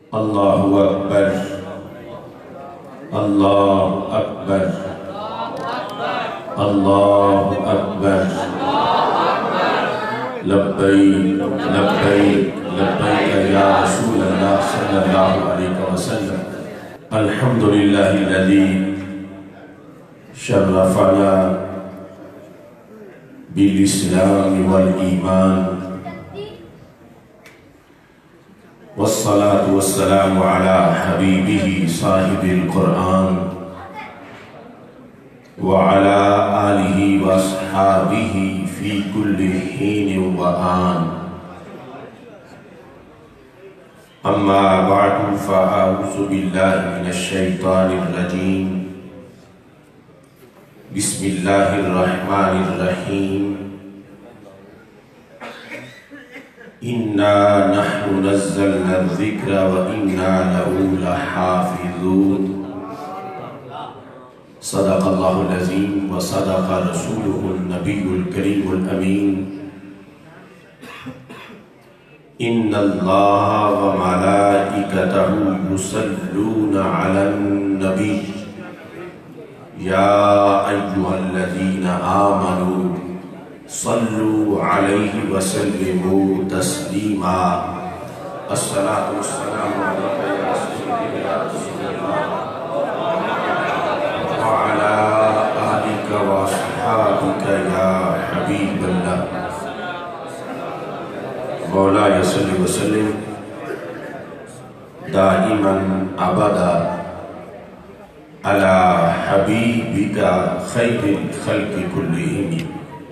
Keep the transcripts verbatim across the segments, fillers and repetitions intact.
اللہ اکبر اللہ اکبر اللہ اکبر لبیک لبیک لبیک یا رسول اللہ صلی اللہ علیہ وسلم الحمدللہ الذی شرفنا بالاسلام والایمان والصلاة والسلام على حبيبه صاحب القرآن وعلى آله وأصحابه في كل حين وآن أما بعد فأعوذ بالله من الشيطان الرجيم بسم الله الرحمن الرحيم إِنَّا نَحْنُ نَزَّلْنَا الذِّكْرَ وَإِنَّا لَهُ لَحَافِظُونَ صدق اللہ العظیم وصدق رسولہ النبی الکریم الامین ان اللہ وملائکتہ یصلون علی النبی یا ایہا الذین آمنوا صلوا علیہ وسلموا تسلیما الصلاة والسلام علیکہ یا رسول اللہ وعلى آلك وأصحابك يا حبيب الله مولاي صل وسلم دائما أبدا على حبيبك خير الخلق كلهم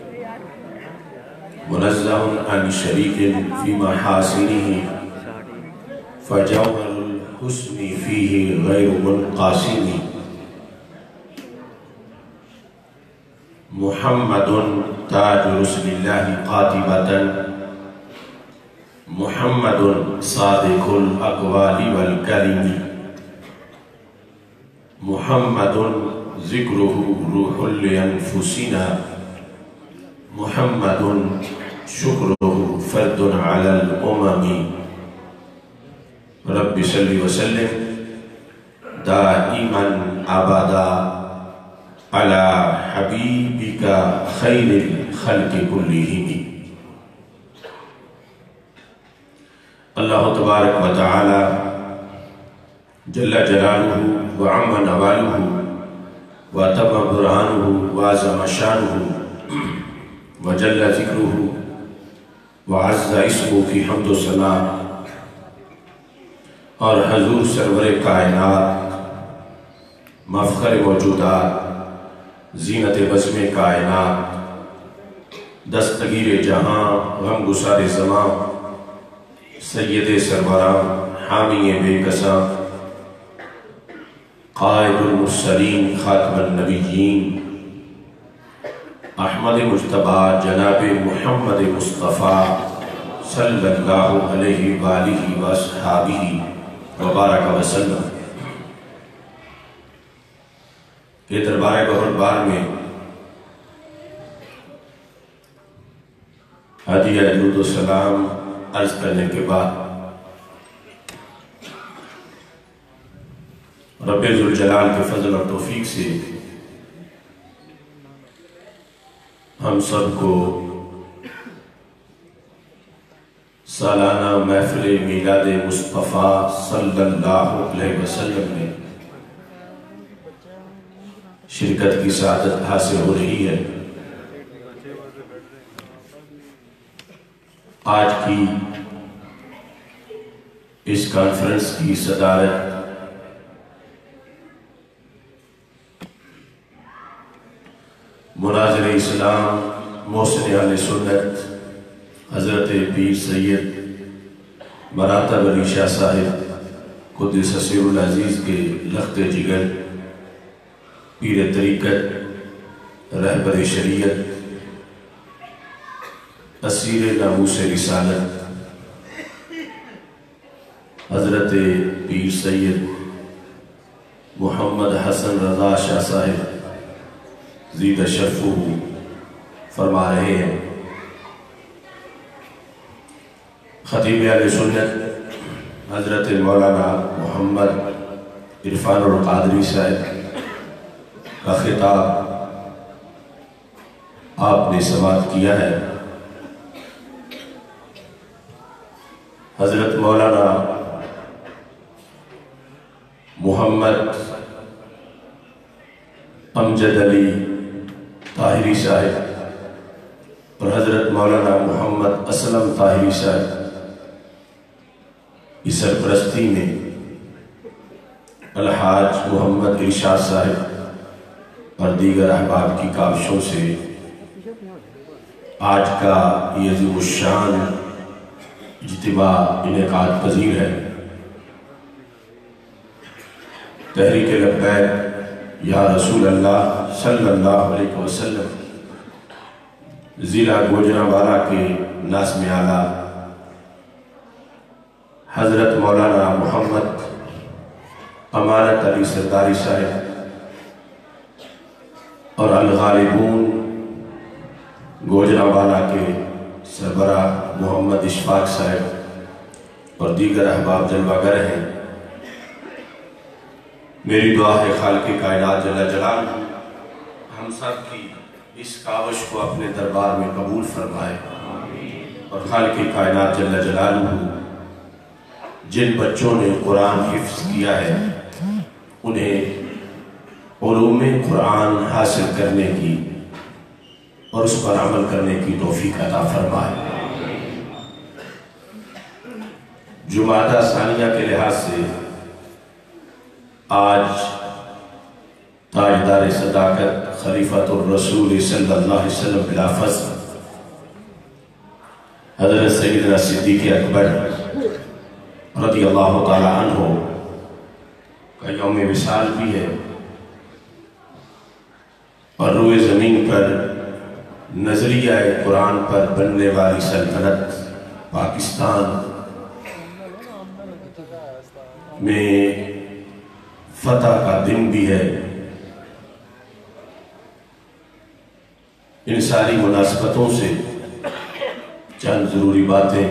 منزه عن شريك في محاسنه فجوهر الحسن فيه غير منقاسم محمد تاج رسل اللہ قاطبتا محمد صادق الاقوال والکلم محمد ذکرہ روح لانفسنا محمد شکرہ فرد علی الامم رب صلی وسلم دائما ابدا على حبيبك خير الخلق كلهم اللہ تبارک و تعالی جل جلالہ وعم نوالہ وتم برہانہ وعظم شانہ وجل ذکرہ وعز اسمہ کی حمد و ثنا اور حضور سرور کائنات مفخر موجودات زینت بزم کائنات دستگیر جہاں غم گسار زمان سید سروران حامی بے کساں قائد المرسلین خاتم النبیین احمد مجتبی جناب محمد مصطفیٰ صلی اللہ علیہ وآلہ وآصحابہ وبارک وسلم کہ دربار گوہربار میں ہدیہ درود و سلام عرض کرنے کے بعد رب ذوالجلال کے فضل اور توفیق سے ہم سب کو سالانہ محفل میلاد مصطفیٰ صلی اللہ علیہ وسلم میں شرکت کی سعادت حاصل ہو رہی ہے۔ آج کی اس کانفرنس کی صدارت مناظر اسلام محسن اہل سنت حضرت پیر سید مراتب علی شاہ صاحب قدس سیر العزیز کے لخت جگر پیر طریقت رہبر شریعت اسیر ناموس رسالت حضرت پیر سید محمد حسن رضا شاہ صاحب زید شرفہ فرما رہے ہیں۔ خطیب اہل سنت حضرت مولانا محمد عرفان القادری صاحب کا خطاب آپ نے سماعت کیا ہے۔ حضرت مولانا محمد امجد علی طاہری صاحب اور حضرت مولانا محمد اسلم طاہری صاحب کی سرپرستی میں الحاج محمد ارشاد صاحب اور دیگر احباب کی کاوشوں سے آج کا یہ عظیم الشان اجتماع انعقاد پذیر ہے۔ تحریک لبیک یا رسول اللہ صلی اللہ علیہ وسلم ضلع گوجرانوالہ کے ناظم اعلیٰ حضرت مولانا محمد امانت علی سرداری صاحب اور الغالبون گوجرانوالہ کے سربراہ محمد اشفاق صاحب اور دیگر احباب جلوہ گر ہیں۔ میری دعا ہے خالق کائنات جل جلالہ ہم سب کی اس کاوش کو اپنے دربار میں قبول فرمائے، اور خالق کائنات جل جلالہ جن بچوں نے قرآن حفظ کیا ہے انہیں علوم قرآن حاصل کرنے کی اور اس پر عمل کرنے کی توفیق عطا فرمائے۔ جمادہ ثانیہ کے لحاظ سے آج تاجدار صداقت خلیفۃ الرسول صلی اللہ علیہ وسلم بلا فضل حضرت سیدنا صدیق اکبر رضی اللہ تعالی عنہ کا یوم وصال بھی ہے، اور روئے زمین پر نظریہ قرآن پر بننے والی سلطنت پاکستان میں فتح کا دن بھی ہے۔ ان ساری مناسبتوں سے چند ضروری باتیں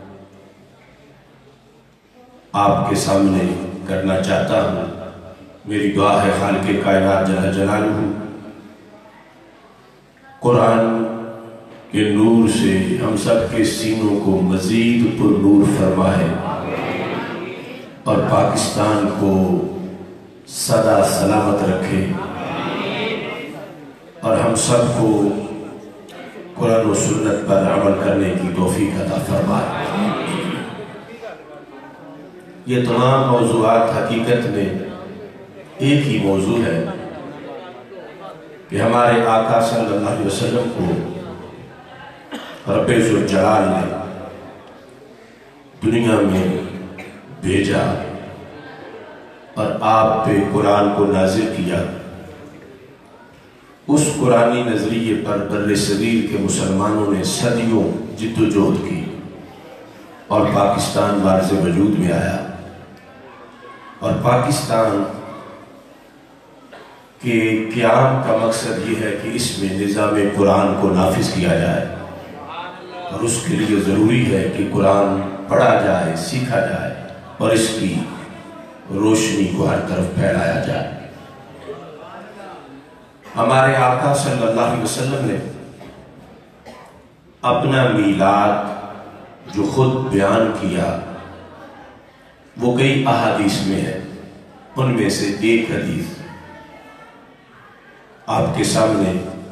آپ کے سامنے کرنا چاہتا ہوں۔ میری دعا ہے خالق کائنات جل جلالہ قرآن کے نور سے ہم سب کے سینوں کو مزید پر نور فرمائے، اور پاکستان کو سدا سلامت رکھے، اور ہم سب کو قرآن و سنت پر عمل کرنے کی توفیق عطا فرمائے۔ یہ تمام موضوعات حقیقت میں ایک ہی موضوع ہے کہ ہمارے آقا صلی اللہ علیہ وسلم کو رب ذوالجلال نے دنیا میں بھیجا اور آپ پہ قرآن کو نازل کیا۔ اس قرآنی نظریے پر بر صغیر کے مسلمانوں نے صدیوں جد و جہد کی اور پاکستان بارز وجود میں آیا، اور پاکستان کے قیام کا مقصد یہ ہے کہ اس میں نظام قرآن کو نافذ کیا جائے، اور اس کے لیے ضروری ہے کہ قرآن پڑھا جائے، سیکھا جائے، اور اس کی روشنی کو ہر طرف پھیلایا جائے۔ ہمارے آقا صلی اللہ علیہ وسلم نے اپنا میلاد جو خود بیان کیا وہ کئی احادیث میں ہے، ان میں سے ایک حدیث آپ کے سامنے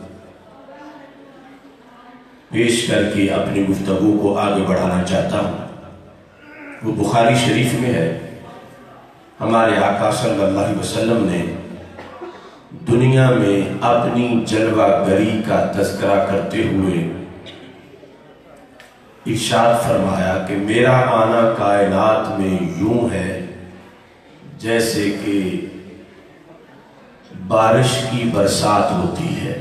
پیش کر کے اپنی گفتگو کو آگے بڑھانا چاہتا ہوں۔ وہ بخاری شریف میں ہے۔ ہمارے آقا صلی اللہ علیہ وسلم نے دنیا میں اپنی جلوہ گری کا تذکرہ کرتے ہوئے ارشاد فرمایا کہ میرا آنا کائنات میں یوں ہے جیسے کہ بارش کی برسات ہوتی ہے۔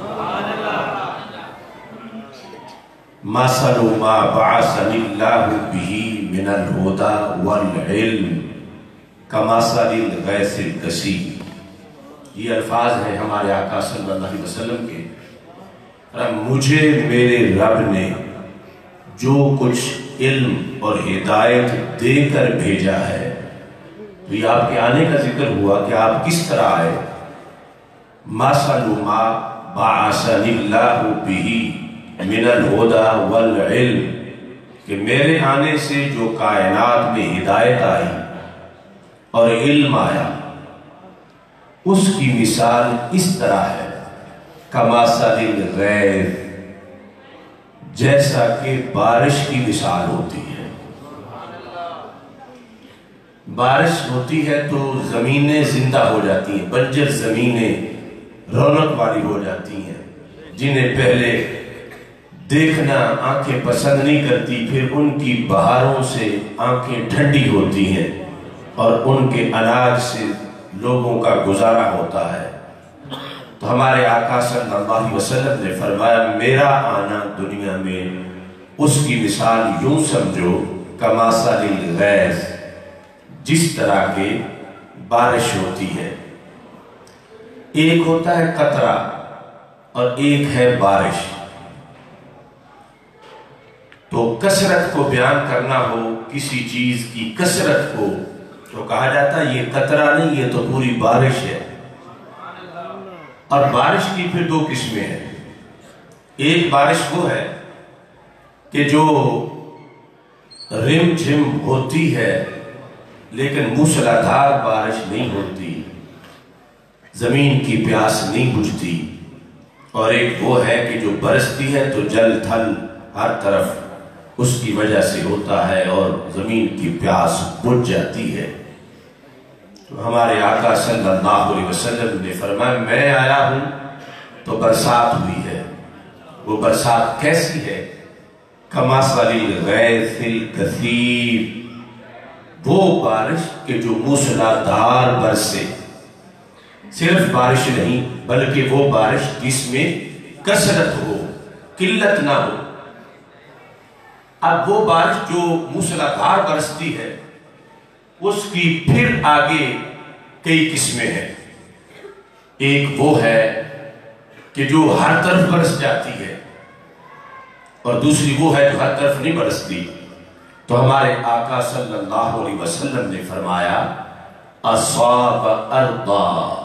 مَثَلُ مَا بَعَثَنِ اللَّهُ بِهِ مِنَ الْهُدَى وَالْعِلْمِ كَمَثَلِ الْغَيْثِ الْكَثِيرِ۔ یہ الفاظ ہیں ہمارے آقا صلی اللہ علیہ وسلم کے۔ مجھے میرے رب نے جو کچھ علم اور ہدایت دے کر بھیجا ہے۔ تو یہ آپ کے آنے کا ذکر ہوا کہ آپ کس طرح آئے۔ مَثَلُ مَا بَعَثَنِي اللَّهُ بِهِ مِنَ الْهُدَى وَالْعِلْمِ، کہ میرے آنے سے جو کائنات میں ہدایت آئی اور علم آیا، اس کی مثال اس طرح ہے کَمَثَلِ الْغَیْثِ، جیسا کہ بارش کی مثال ہوتی ہے۔ بارش ہوتی ہے تو زمینیں زندہ ہو جاتی ہیں، بنجر زمینیں رونق والی ہو جاتی ہیں، جنہیں پہلے دیکھنا آنکھیں پسند نہیں کرتی، پھر ان کی بہاروں سے آنکھیں ٹھنڈی ہوتی ہیں اور ان کے اناج سے لوگوں کا گزارا ہوتا ہے۔ تو ہمارے آقا صلی اللہ علیہ وسلم نے فرمایا میرا آنا دنیا میں اس کی مثال یوں سمجھو کمثل الغیث، جس طرح کے بارش ہوتی ہے۔ ایک ہوتا ہے قطرہ اور ایک ہے بارش۔ تو کثرت کو بیان کرنا ہو کسی چیز کی کثرت کو تو کہا جاتا ہے یہ قطرہ نہیں، یہ تو پوری بارش ہے۔ اور بارش کی پھر دو قسمیں ہیں۔ ایک بارش وہ ہے کہ جو رم جھم ہوتی ہے لیکن موسلادھار بارش نہیں ہوتی، زمین کی پیاس نہیں بجھتی۔ اور ایک وہ ہے کہ جو برستی ہے تو جل تھل ہر طرف اس کی وجہ سے ہوتا ہے اور زمین کی پیاس بجھ جاتی ہے۔ تو ہمارے آقا صلی اللہ علیہ وسلم نے فرمایا میں آیا ہوں تو برسات ہوئی ہے۔ وہ برسات کیسی ہے؟ کمثل الغیث الکثیر، وہ بارش کہ جو موسلادھار برسے۔ صرف بارش نہیں بلکہ وہ بارش جس میں کثرت ہو، قلت نہ ہو۔ اب وہ بارش جو موسلادھار برستی ہے اس کی پھر آگے کئی قسمیں ہیں۔ ایک وہ ہے کہ جو ہر طرف برس جاتی ہے اور دوسری وہ ہے جو ہر طرف نہیں برستی۔ تو ہمارے آقا صلی اللہ علیہ وسلم نے فرمایا اصاب ارضا،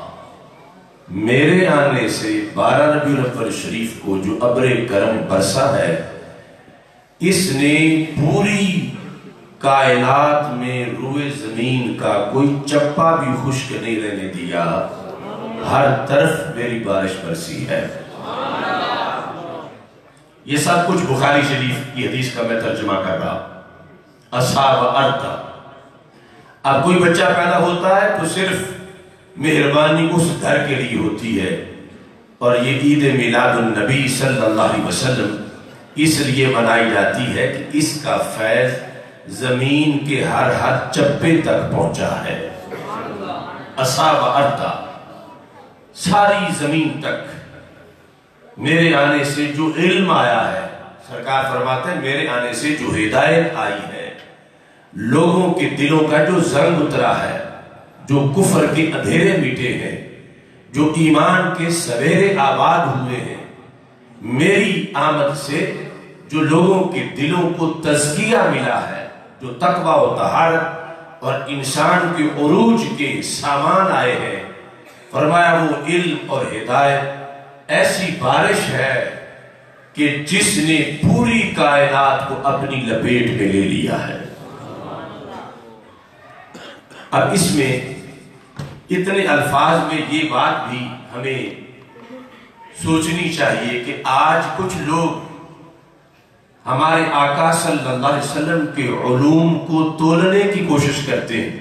میرے آنے سے بارہ ربیع الاول شریف کو جو ابر کرم برسا ہے اس نے پوری کائنات میں روئے زمین کا کوئی چپا بھی خشک نہیں رہنے دیا، ہر طرف میری بارش برسی ہے۔ یہ سب کچھ بخاری شریف کی حدیث کا میں ترجمہ کر رہا۔ اصحاب ارضا، اب کوئی بچہ پیدا ہوتا ہے تو صرف مہربانی اس گھر کے لیے ہوتی ہے، اور یہ عید میلاد النبی صلی اللہ علیہ وسلم اس لیے منائی جاتی ہے کہ اس کا فیض زمین کے ہر ہر چپے تک پہنچا ہے۔ اصحاب ارضا، ساری زمین تک میرے آنے سے جو علم آیا ہے، سرکار فرماتے ہیں میرے آنے سے جو ہدایت آئی ہے، لوگوں کے دلوں کا جو زنگ اترا ہے، جو کفر کے اندھیرے مٹے ہیں، جو ایمان کے سویرے آباد ہوئے ہیں، میری آمد سے جو لوگوں کے دلوں کو تزکیہ ملا ہے، جو تقوی و طہارت اور انسان کے عروج کے سامان آئے ہیں، فرمایا وہ علم اور ہدایت ایسی بارش ہے کہ جس نے پوری کائنات کو اپنی لپیٹ میں لے لیا ہے۔ اب اس میں اتنے الفاظ میں یہ بات بھی ہمیں سوچنی چاہیے کہ آج کچھ لوگ ہمارے آقا صلی اللہ علیہ وسلم کے علوم کو تولنے کی کوشش کرتے ہیں۔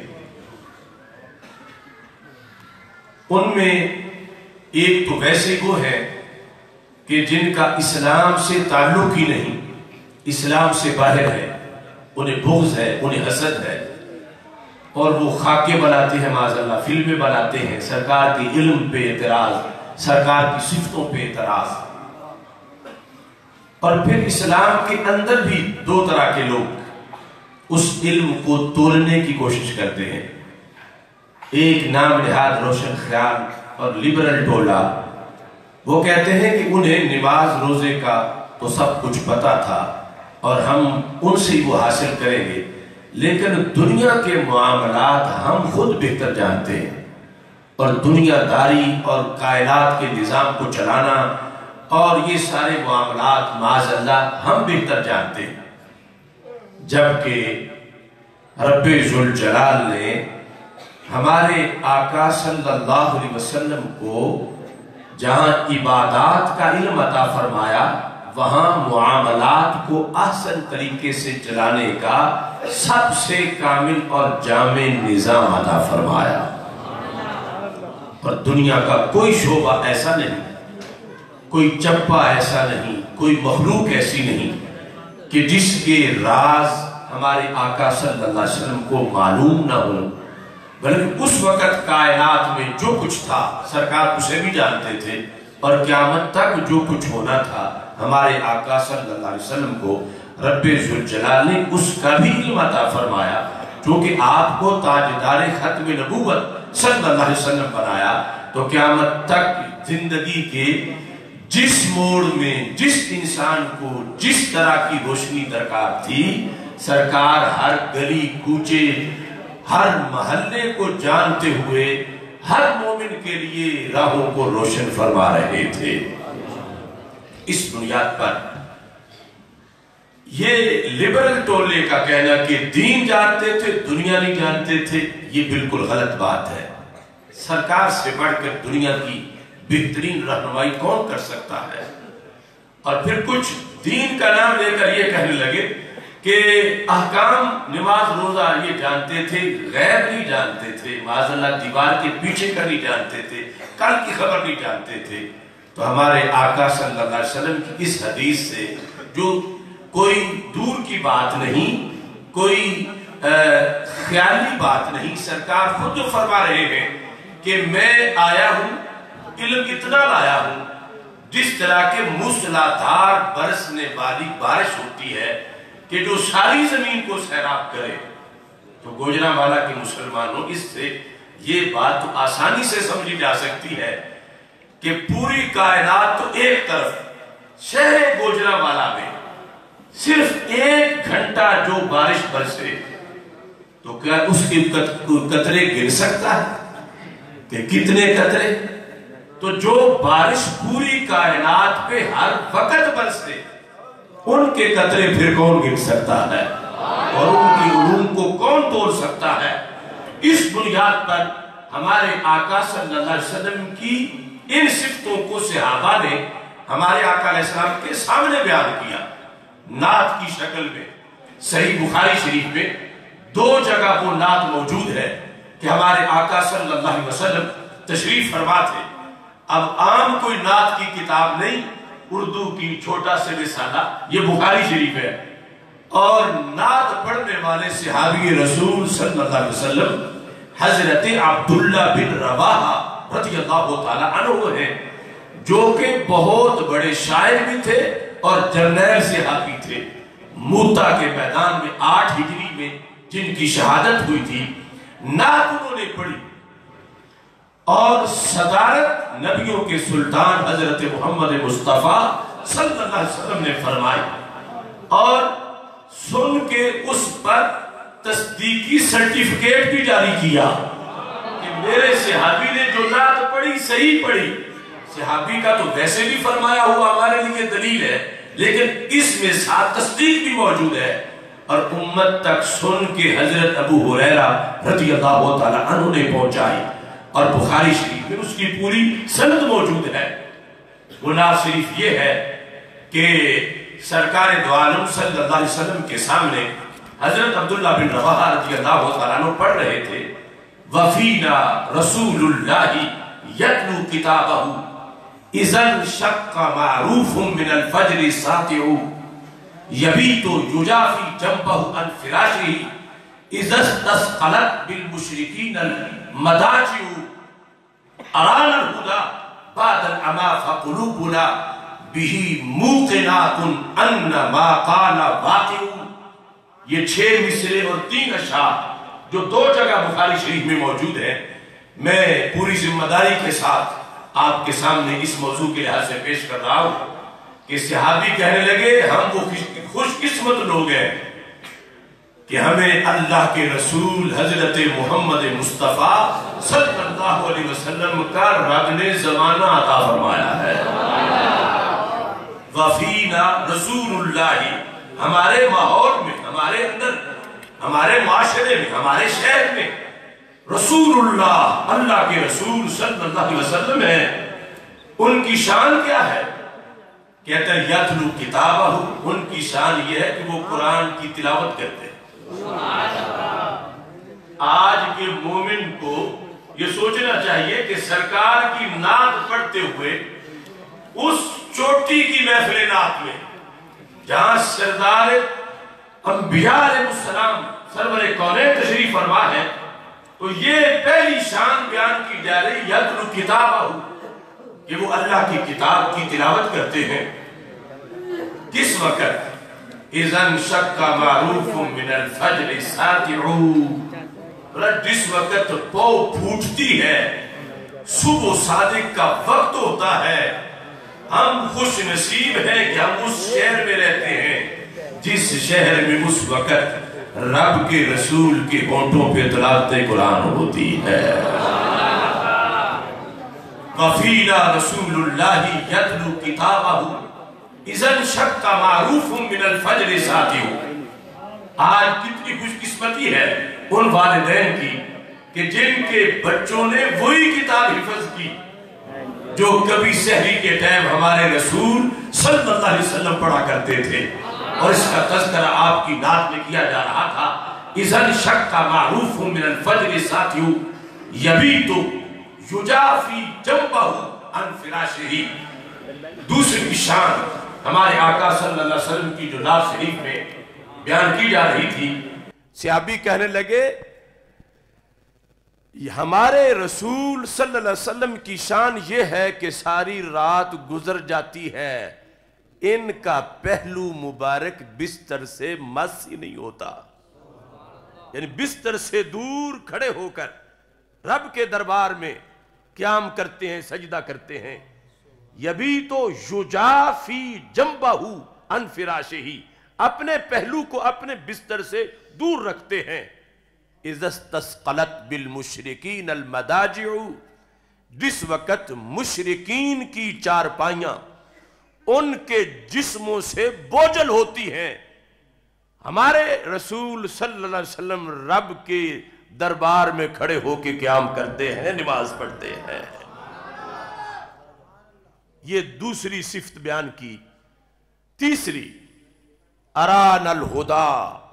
ان میں ایک تو ویسے وہ ہے کہ جن کا اسلام سے تعلق ہی نہیں، اسلام سے باہر ہے، انہیں بغض ہے، انہیں حسد ہے، اور وہ خاکے بناتے ہیں، معاذ اللہ فلمیں بناتے ہیں، سرکار کی علم پہ اعتراض، سرکار کی صفتوں پہ اعتراض۔ اور پھر اسلام کے اندر بھی دو طرح کے لوگ اس علم کو تولنے کی کوشش کرتے ہیں۔ ایک نام نہاد روشن خیال اور لبرل ٹولہ، وہ کہتے ہیں کہ انہیں نماز روزے کا تو سب کچھ پتا تھا اور ہم ان سے وہ حاصل کریں گے، لیکن دنیا کے معاملات ہم خود بہتر جانتے ہیں، اور دنیا داری اور کائنات کے نظام کو چلانا اور یہ سارے معاملات معاذ اللہ ہم بہتر جانتے ہیں، جبکہ رب ذوالجلال نے ہمارے آقا صلی اللہ علیہ وسلم کو جہاں عبادات کا علم عطا فرمایا، وہاں معاملات کو احسن طریقے سے چلانے کا سب سے کامل اور جامع نظام عطا فرمایا۔ اور دنیا کا کوئی شعبہ ایسا نہیں، کوئی چپا ایسا نہیں، کوئی مخلوق ایسی نہیں کہ جس کے راز ہمارے آقا صلی اللہ علیہ وسلم کو معلوم نہ ہو، بلکہ اس وقت کائنات میں جو کچھ تھا سرکار اسے بھی جانتے تھے، اور قیامت تک جو کچھ ہونا تھا ہمارے آقا صلی اللہ علیہ وسلم کو رب ذوالجلال نے اس کا بھی علم عطا فرمایا، چونکہ آپ کو تاجدار ختم نبوت صلی اللہ علیہ وسلم بنایا، تو قیامت تک زندگی کے جس موڑ میں جس انسان کو جس طرح کی روشنی درکار تھی، سرکار ہر گلی کوچے ہر محلے کو جانتے ہوئے ہر مومن کے لیے راہوں کو روشن فرما رہے تھے۔ اس بنیاد پر یہ لبرل ٹولے کا کہنا کہ دین جانتے تھے دنیا نہیں جانتے تھے، یہ بالکل غلط بات ہے۔ سرکار سے بڑھ کر دنیا کی بہترین رہنمائی کون کر سکتا ہے؟ اور پھر کچھ دین کا نام لے کر یہ کہنے لگے کہ احکام نماز روزہ یہ جانتے تھے، غیب نہیں جانتے تھے، معاذ اللہ دیوار کے پیچھے کا نہیں جانتے تھے، کل کی خبر نہیں جانتے تھے۔ تو ہمارے آقا صلی اللہ علیہ وسلم کی اس حدیث سے جو کوئی دور کی بات نہیں، کوئی خیالی بات نہیں، سرکار خود جو فرما رہے ہیں کہ میں آیا ہوں، علم اتنا لایا ہوں، جس طرح کے موسلادھار برسنے والی بارش ہوتی ہے کہ جو ساری زمین کو سیراب کرے، تو گوجرانوالا کے مسلمانوں اس سے یہ بات تو آسانی سے سمجھی جا سکتی ہے کہ پوری کائنات تو ایک طرف، شہر گوجرانوالا میں صرف ایک گھنٹہ جو بارش برسے تو کیا اس کے قطرے گر سکتا ہے کہ کتنے قطرے؟ تو جو بارش پوری کائنات پہ ہر وقت برسے ان کے قطرے پھر کون گر سکتا ہے اور ان کی علوم کو کون توڑ سکتا ہے؟ اس بنیاد پر ہمارے آقا صلی اللہ علیہ وسلم کی ان صفتوں کو صحابہ نے ہمارے آقا علیہ السلام کے سامنے بیان کیا نعت کی شکل میں۔ صحیح بخاری شریف میں دو جگہ وہ نعت موجود ہے کہ ہمارے آقا صلی اللہ علیہ وسلم تشریف فرما تھے۔ اب عام کوئی نعت کی کتاب نہیں، اردو کی چھوٹا سے رسالہ، یہ بخاری شریف ہے، اور نعت پڑھنے والے صحابی رسول صلی اللہ علیہ وسلم حضرت عبداللہ بن رواحہ رضی اللہ تعالیٰ عنہ ہیں، جو کہ بہت بڑے شاعر بھی تھے اور جرنیل صحابی تھے۔ موتا کے میدان میں آٹھ ہجری میں جن کی شہادت ہوئی تھی، نعت انہوں نے پڑھی، اور صدارت نبیوں کے سلطان حضرت محمد مصطفیٰ صلی اللہ علیہ وسلم نے فرمائی، اور سن کے اس پر تصدیقی سرٹیفکیٹ بھی جاری کیا کہ میرے صحابی نے جو نعت پڑھی صحیح پڑھی۔ صحابی کا تو ویسے بھی فرمایا ہوا ہمارے لیے دلیل ہے، لیکن اس میں ساتھ تصدیق بھی موجود ہے، اور امت تک سن کے حضرت ابو ہریرہ رضی اللہ تعالیٰ عنہ نے پہنچائی، اور بخاری شریف میں اس کی پوری سند موجود ہے۔ وہ نعت شریف یہ ہے کہ سرکار دو عالم صلی اللہ علیہ وسلم کے سامنے حضرت عبداللہ بن رواحہ رضی اللہ تعالیٰ عنہ پڑھ رہے تھے، وَفِينَا رَسُولُ اللَّهِ يَتْلُو كِتَابَهُ إِذَا انشَقَّ مَعْرُوفٌ مِّنَ الْفَجْرِ سَاطِعُ يَبِيتُ يُجَافِي جَنبَهُ عَنْ فِرَاشِهِ إِذَا اسْتَثْقَلَتْ بِالْمُشْرِكِينَ الْمَدَاجِعُ أَرَانَا الْهُدَى بَعْدَ الْعَمَى فَقُلُوبُنَا بِهِ مُوقِنَاتٌ أَنَّ مَا قَالَ وَاقِعُ۔ یہ چھ مصرے اور تین اشعار جو دو جگہ بخاری شریف میں موجود ہیں، میں پوری ذمہ داری کے ساتھ آپ کے سامنے اس موضوع کے لحاظ سے پیش کر رہا ہوں کہ صحابی کہنے لگے ہم وہ خوش قسمت لوگ ہیں کہ ہمیں اللہ کے رسول حضرت محمد مصطفیٰ صلی اللہ علیہ وسلم کا رب نے زمانہ عطا فرمایا ہے۔ وفینا رسول اللہ، ہمارے ماحول میں، ہمارے اندر، ہمارے معاشرے میں، ہمارے شہر میں رسول اللہ، اللہ کے رسول صلی اللہ علیہ وسلم ہیں۔ ان کی شان کیا ہے؟ کہتے ہیں یتلو کتابہ، ان کی شان یہ ہے کہ وہ قرآن کی تلاوت کرتے ہیں۔ آج کے مومن کو یہ سوچنا چاہیے کہ سرکار کی نعت پڑھتے ہوئے اس چوٹی کی محفل نعت میں جہاں سردار انبیاء علیہ السلام سرور کونین تشریف فرما ہے، تو یہ پہلی شان بیان کی جا رہی یتلو کتابہ، کہ وہ اللہ کی کتاب کی تلاوت کرتے ہیں۔ کس وقت؟ اذن شق معروف من الفجر ساطعو، جس وقت پو پھوٹتی ہے، صبح صادق کا وقت ہوتا ہے۔ ہم خوش نصیب ہیں کہ ہم اس شہر میں رہتے ہیں جس شہر میں اس وقت رب کے رسول کے ہونٹوں پہ تلاوت قرآن ہوتی ہے۔ وفینا رسول اللہ یتلو کتابہ اذن شق معروف من الفجر ساطعو۔ آج کتنی خوش قسمتی ہے ان والدین کی کہ جن کے بچوں نے وہی کتاب حفظ کی جو کبھی سحری کے ٹائم ہمارے رسول صلی اللہ علیہ وسلم پڑھا کرتے تھے، اور اس کا تذکرہ آپ کی نعت میں کیا جا رہا تھا۔ اذن شق معروف من الفجر ساطعو یبیتو یجافی جنبہ عن فراشہ۔ دوسری شان ہمارے آقا صلی اللہ علیہ وسلم کی جو نعت شریف میں بیان کی جا رہی تھی، صحابی کہنے لگے ہمارے رسول صلی اللہ علیہ وسلم کی شان یہ ہے کہ ساری رات گزر جاتی ہے، ان کا پہلو مبارک بستر سے مس ہی نہیں ہوتا، یعنی بستر سے دور کھڑے ہو کر رب کے دربار میں قیام کرتے ہیں، سجدہ کرتے ہیں۔ یبیتو یجافی جنبہ عن فراشہ، اپنے پہلو کو اپنے بستر سے دور رکھتے ہیں۔ اذا استثقلت بالمشرکین المداجع، جس وقت مشرکین کی چارپائیاں ان کے جسموں سے بوجھل ہوتی ہیں، ہمارے رسول صلی اللہ علیہ وسلم رب کے دربار میں کھڑے ہو کے قیام کرتے ہیں، نماز پڑھتے ہیں۔ یہ دوسری صفت بیان کی۔ تیسری، اران الہدا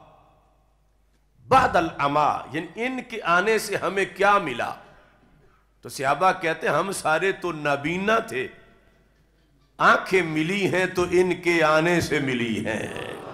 بعد العما، یعنی ان کے آنے سے ہمیں کیا ملا؟ تو صحابہ کہتے ہیں ہم سارے تو نابینا تھے، آنکھیں ملی ہیں تو ان کے آنے سے ملی ہیں۔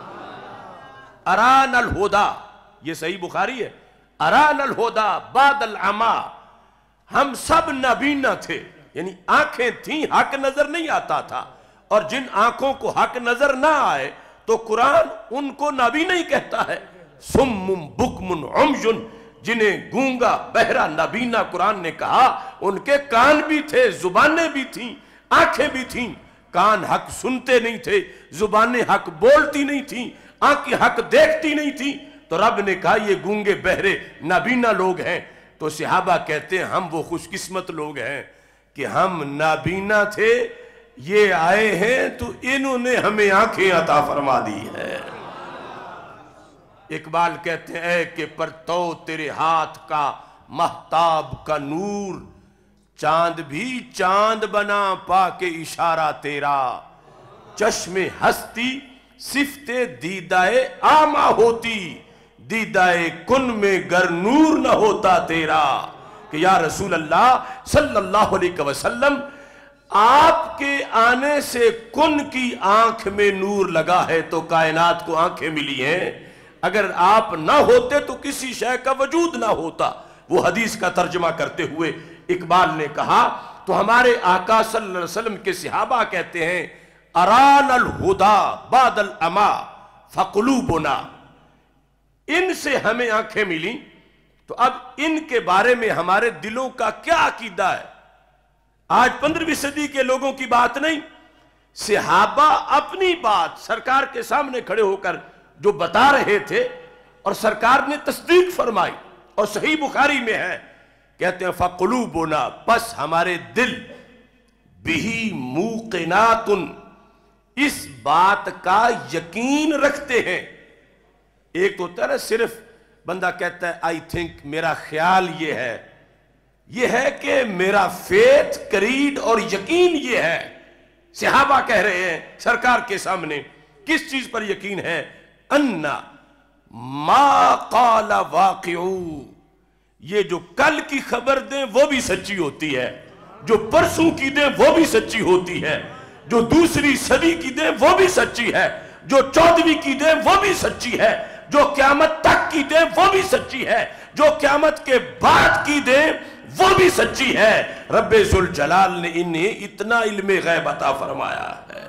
اران الہدا، یہ صحیح بخاری ہے، اران الہدا بعد العما، ہم سب نابینا تھے، یعنی آنکھیں تھیں، حق نظر نہیں آتا تھا، اور جن آنکھوں کو حق نظر نہ آئے تو قرآن ان کو نابینا ہی کہتا ہے۔ سم بکم عمي، جنہیں گونگا بہرا نابینا قرآن نے کہا، ان کے کان بھی تھے، زبانیں بھی تھیں، آنکھیں بھی تھیں، کان حق سنتے نہیں تھے، زبانیں حق بولتی نہیں تھیں، آنکھیں حق دیکھتی نہیں تھیں، تو رب نے کہا یہ گونگے بہرے نابینا لوگ ہیں۔ تو صحابہ کہتے ہیں ہم وہ خوش قسمت لوگ ہیں کہ ہم نابینا تھے، یہ آئے ہیں تو انہوں نے ہمیں آنکھیں عطا فرما دی ہے۔ اقبال کہتے ہیں اے کہ پرتو تیرے ہاتھ کا مہتاب کا نور، چاند بھی چاند بنا پا کے اشارہ تیرا، چشم ہستی صفت دیدہ آما ہوتی، دیدہ کن میں گر نور نہ ہوتا تیرا۔ کہ یا رسول اللہ صلی اللہ علیہ وسلم، آپ کے آنے سے کن کی آنکھ میں نور لگا ہے تو کائنات کو آنکھیں ملی ہیں، اگر آپ نہ ہوتے تو کسی شے کا وجود نہ ہوتا۔ وہ حدیث کا ترجمہ کرتے ہوئے اقبال نے کہا تو ہمارے آقا صلی اللہ علیہ وسلم کے صحابہ کہتے ہیں اران الہدا بعد العما فقلوبنا، ان سے ہمیں آنکھیں ملی، تو اب ان کے بارے میں ہمارے دلوں کا کیا عقیدہ ہے؟ آج پندرہویں صدی کے لوگوں کی بات نہیں، صحابہ اپنی بات سرکار کے سامنے کھڑے ہو کر جو بتا رہے تھے اور سرکار نے تصدیق فرمائی، اور صحیح بخاری میں ہے، کہتے ہیں فَقُلُوبُنَا، پس ہمارے دل بِهِ مُوقِنَاتٌ، اس بات کا یقین رکھتے ہیں۔ ایک تو ہوتا ہے نا صرف بندہ کہتا ہے آئی تھنک، میرا خیال یہ ہے، یہ ہے کہ میرا فیتھ، کریڈ اور یقین یہ ہے۔ صحابہ کہہ رہے ہیں سرکار کے سامنے کس چیز پر یقین ہے؟ اَنَّا مَا قَالَ وَاقِعُ، یہ جو کل کی خبر دیں وہ بھی سچی ہوتی ہے، جو پرسوں کی دیں وہ بھی سچی ہوتی ہے، جو دوسری صدی کی دیں وہ بھی سچی ہے، جو چودہویں کی دیں وہ بھی سچی ہے، جو قیامت تک کی دیں وہ بھی سچی ہے، جو قیامت کے بعد کی دیں وہ بھی سچی ہے۔ رب ذوالجلال نے انہیں اتنا علم غیب عطا فرمایا ہے۔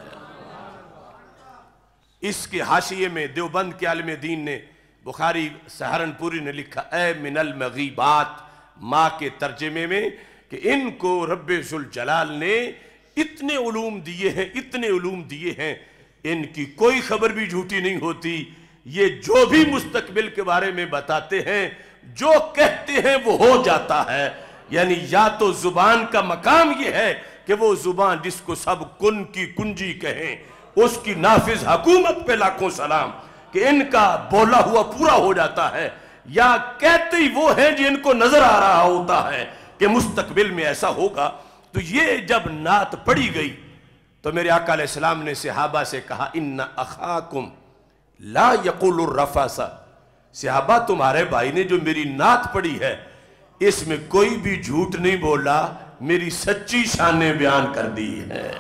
اس کے حاشیے میں دیوبند کے عالم دین نے، بخاری سہارنپوری نے لکھا اے من المغیبات، ماں کے ترجمے میں، کہ ان کو رب ذوالجلال نے اتنے علوم دیے ہیں، اتنے علوم دیے ہیں، ان کی کوئی خبر بھی جھوٹی نہیں ہوتی۔ یہ جو بھی مستقبل کے بارے میں بتاتے ہیں، جو کہتے ہیں وہ ہو جاتا ہے۔ یعنی یا تو زبان کا مقام یہ ہے کہ وہ زبان جس کو سب کن کی کنجی کہیں، اس کی نافذ حکومت پہ لاکھوں سلام، کہ ان کا بولا ہوا پورا ہو جاتا ہے، یا کہتے ہی وہ ہیں جن کو نظر آ رہا ہوتا ہے کہ مستقبل میں ایسا ہوگا۔ تو یہ جب نعت پڑھی گئی تو میرے آقا علیہ السلام نے صحابہ سے کہا ان اخاکم لا یقول الرفاس، صحابہ تمہارے بھائی نے جو میری نعت پڑھی ہے اس میں کوئی بھی جھوٹ نہیں بولا، میری سچی شانیں بیان کر دی ہے۔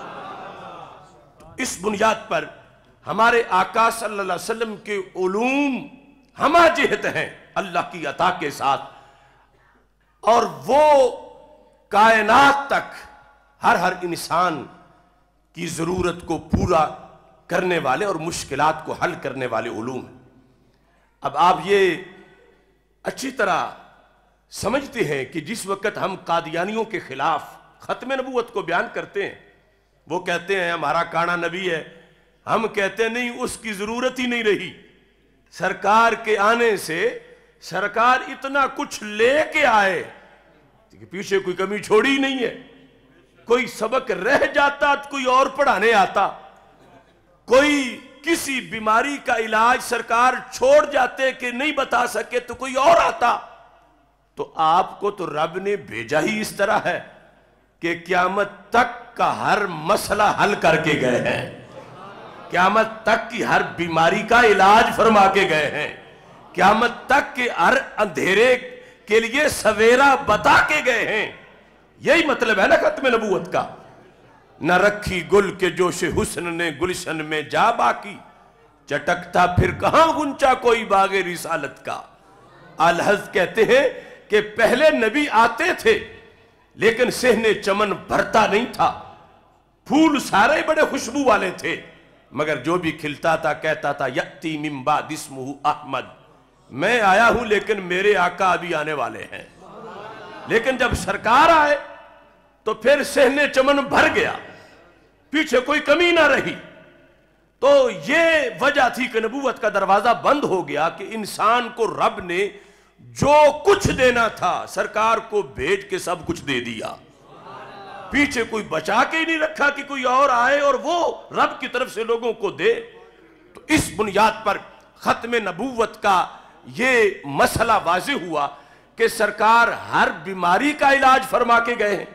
اس بنیاد پر ہمارے آقا صلی اللہ علیہ وسلم کے علوم ہمہ جہت ہیں اللہ کی عطا کے ساتھ، اور وہ کائنات تک ہر ہر انسان کی ضرورت کو پورا کرنے والے اور مشکلات کو حل کرنے والے علوم ہیں۔ اب آپ یہ اچھی طرح سمجھتے ہیں کہ جس وقت ہم قادیانیوں کے خلاف ختم نبوت کو بیان کرتے ہیں، وہ کہتے ہیں ہمارا کانا نبی ہے، ہم کہتے ہیں نہیں، اس کی ضرورت ہی نہیں رہی۔ سرکار کے آنے سے سرکار اتنا کچھ لے کے آئے کہ پیچھے کوئی کمی چھوڑی نہیں ہے۔ کوئی سبق رہ جاتا تو کوئی اور پڑھانے آتا، کوئی کسی بیماری کا علاج سرکار چھوڑ جاتے کہ نہیں بتا سکے تو کوئی اور آتا۔ تو آپ کو تو رب نے بھیجا ہی اس طرح ہے کہ قیامت تک کا ہر مسئلہ حل کر کے گئے ہیں، قیامت تک کی ہر بیماری کا علاج فرما کے گئے ہیں، قیامت تک کے ہر اندھیرے کے لیے سویرا بتا کے گئے ہیں۔ یہی مطلب ہے نا ختم نبوت کا۔ نہ رکھی گل کے جوش حسن نے گلشن میں جا باقی، چٹکتا پھر کہاں گنچا کوئی باغ رسالت کا۔ الحض کہتے ہیں کہ پہلے نبی آتے تھے لیکن صحن چمن بھرتا نہیں تھا، پھول سارے بڑے خوشبو والے تھے، مگر جو بھی کھلتا تھا کہتا تھا یأتی من بعد اسمہ احمد، میں آیا ہوں لیکن میرے آقا ابھی آنے والے ہیں۔ لیکن جب سرکار آئے تو پھر صحن چمن بھر گیا، پیچھے کوئی کمی نہ رہی۔ تو یہ وجہ تھی کہ نبوت کا دروازہ بند ہو گیا کہ انسان کو رب نے جو کچھ دینا تھا سرکار کو بھیج کے سب کچھ دے دیا، پیچھے کوئی بچا کے ہی نہیں رکھا کہ کوئی اور آئے اور وہ رب کی طرف سے لوگوں کو دے۔ تو اس بنیاد پر ختم نبوت کا یہ مسئلہ واضح ہوا کہ سرکار ہر بیماری کا علاج فرما کے گئے ہیں،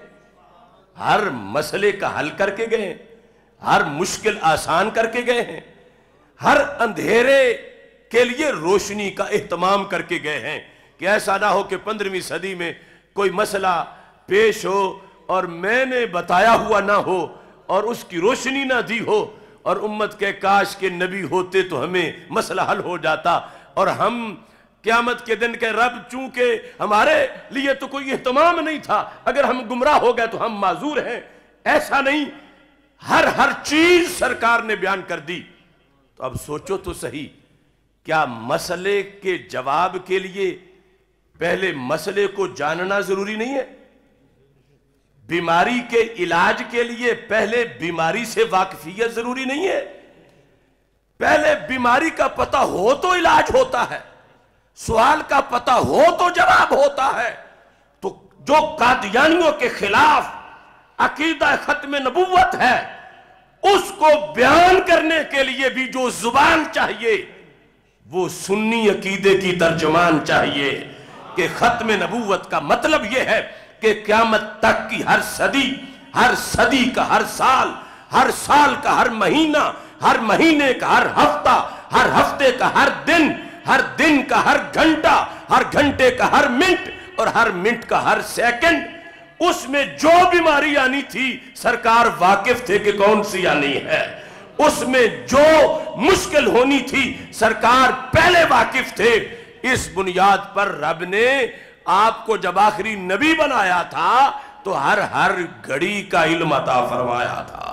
ہر مسئلے کا حل کر کے گئے ہیں، ہر مشکل آسان کر کے گئے ہیں، ہر اندھیرے کے لیے روشنی کا اہتمام کر کے گئے ہیں، کہ ایسا نہ ہو کہ پندرہویں صدی میں کوئی مسئلہ پیش ہو اور میں نے بتایا ہوا نہ ہو اور اس کی روشنی نہ دی ہو اور امت کے کاش کے نبی ہوتے تو ہمیں مسئلہ حل ہو جاتا، اور ہم قیامت کے دن کے رب چونکہ ہمارے لیے تو کوئی اہتمام نہیں تھا، اگر ہم گمراہ ہو گئے تو ہم معذور ہیں۔ ایسا نہیں، ہر ہر چیز سرکار نے بیان کر دی۔ تو اب سوچو تو صحیح، کیا مسئلے کے جواب کے لیے پہلے مسئلے کو جاننا ضروری نہیں ہے؟ بیماری کے علاج کے لیے پہلے بیماری سے واقفیت ضروری نہیں ہے. پہلے بیماری کا پتہ ہو تو علاج ہوتا ہے، سوال کا پتہ ہو تو جواب ہوتا ہے. تو جو قادیانیوں کے خلاف عقیدہ ختم نبوت ہے، اس کو بیان کرنے کے لیے بھی جو زبان چاہیے وہ سنی عقیدے کی ترجمان چاہیے کہ ختم نبوت کا مطلب یہ ہے کہ قیامت تک کی ہر صدی، ہر صدی کا ہر سال، ہر سال کا ہر مہینہ، ہر مہینے کا ہر ہفتہ، ہر ہفتے کا ہر دن، ہر دن کا ہر گھنٹہ، ہر گھنٹے کا ہر منٹ اور ہر منٹ کا ہر سیکنڈ، اس میں جو بیماری آنی تھی سرکار واقف تھے کہ کون سی آنی ہے. اس میں جو مشکل ہونی تھی سرکار پہلے واقف تھے. اس بنیاد پر رب نے آپ کو جب آخری نبی بنایا تھا تو ہر ہر گھڑی کا علم عطا فرمایا تھا.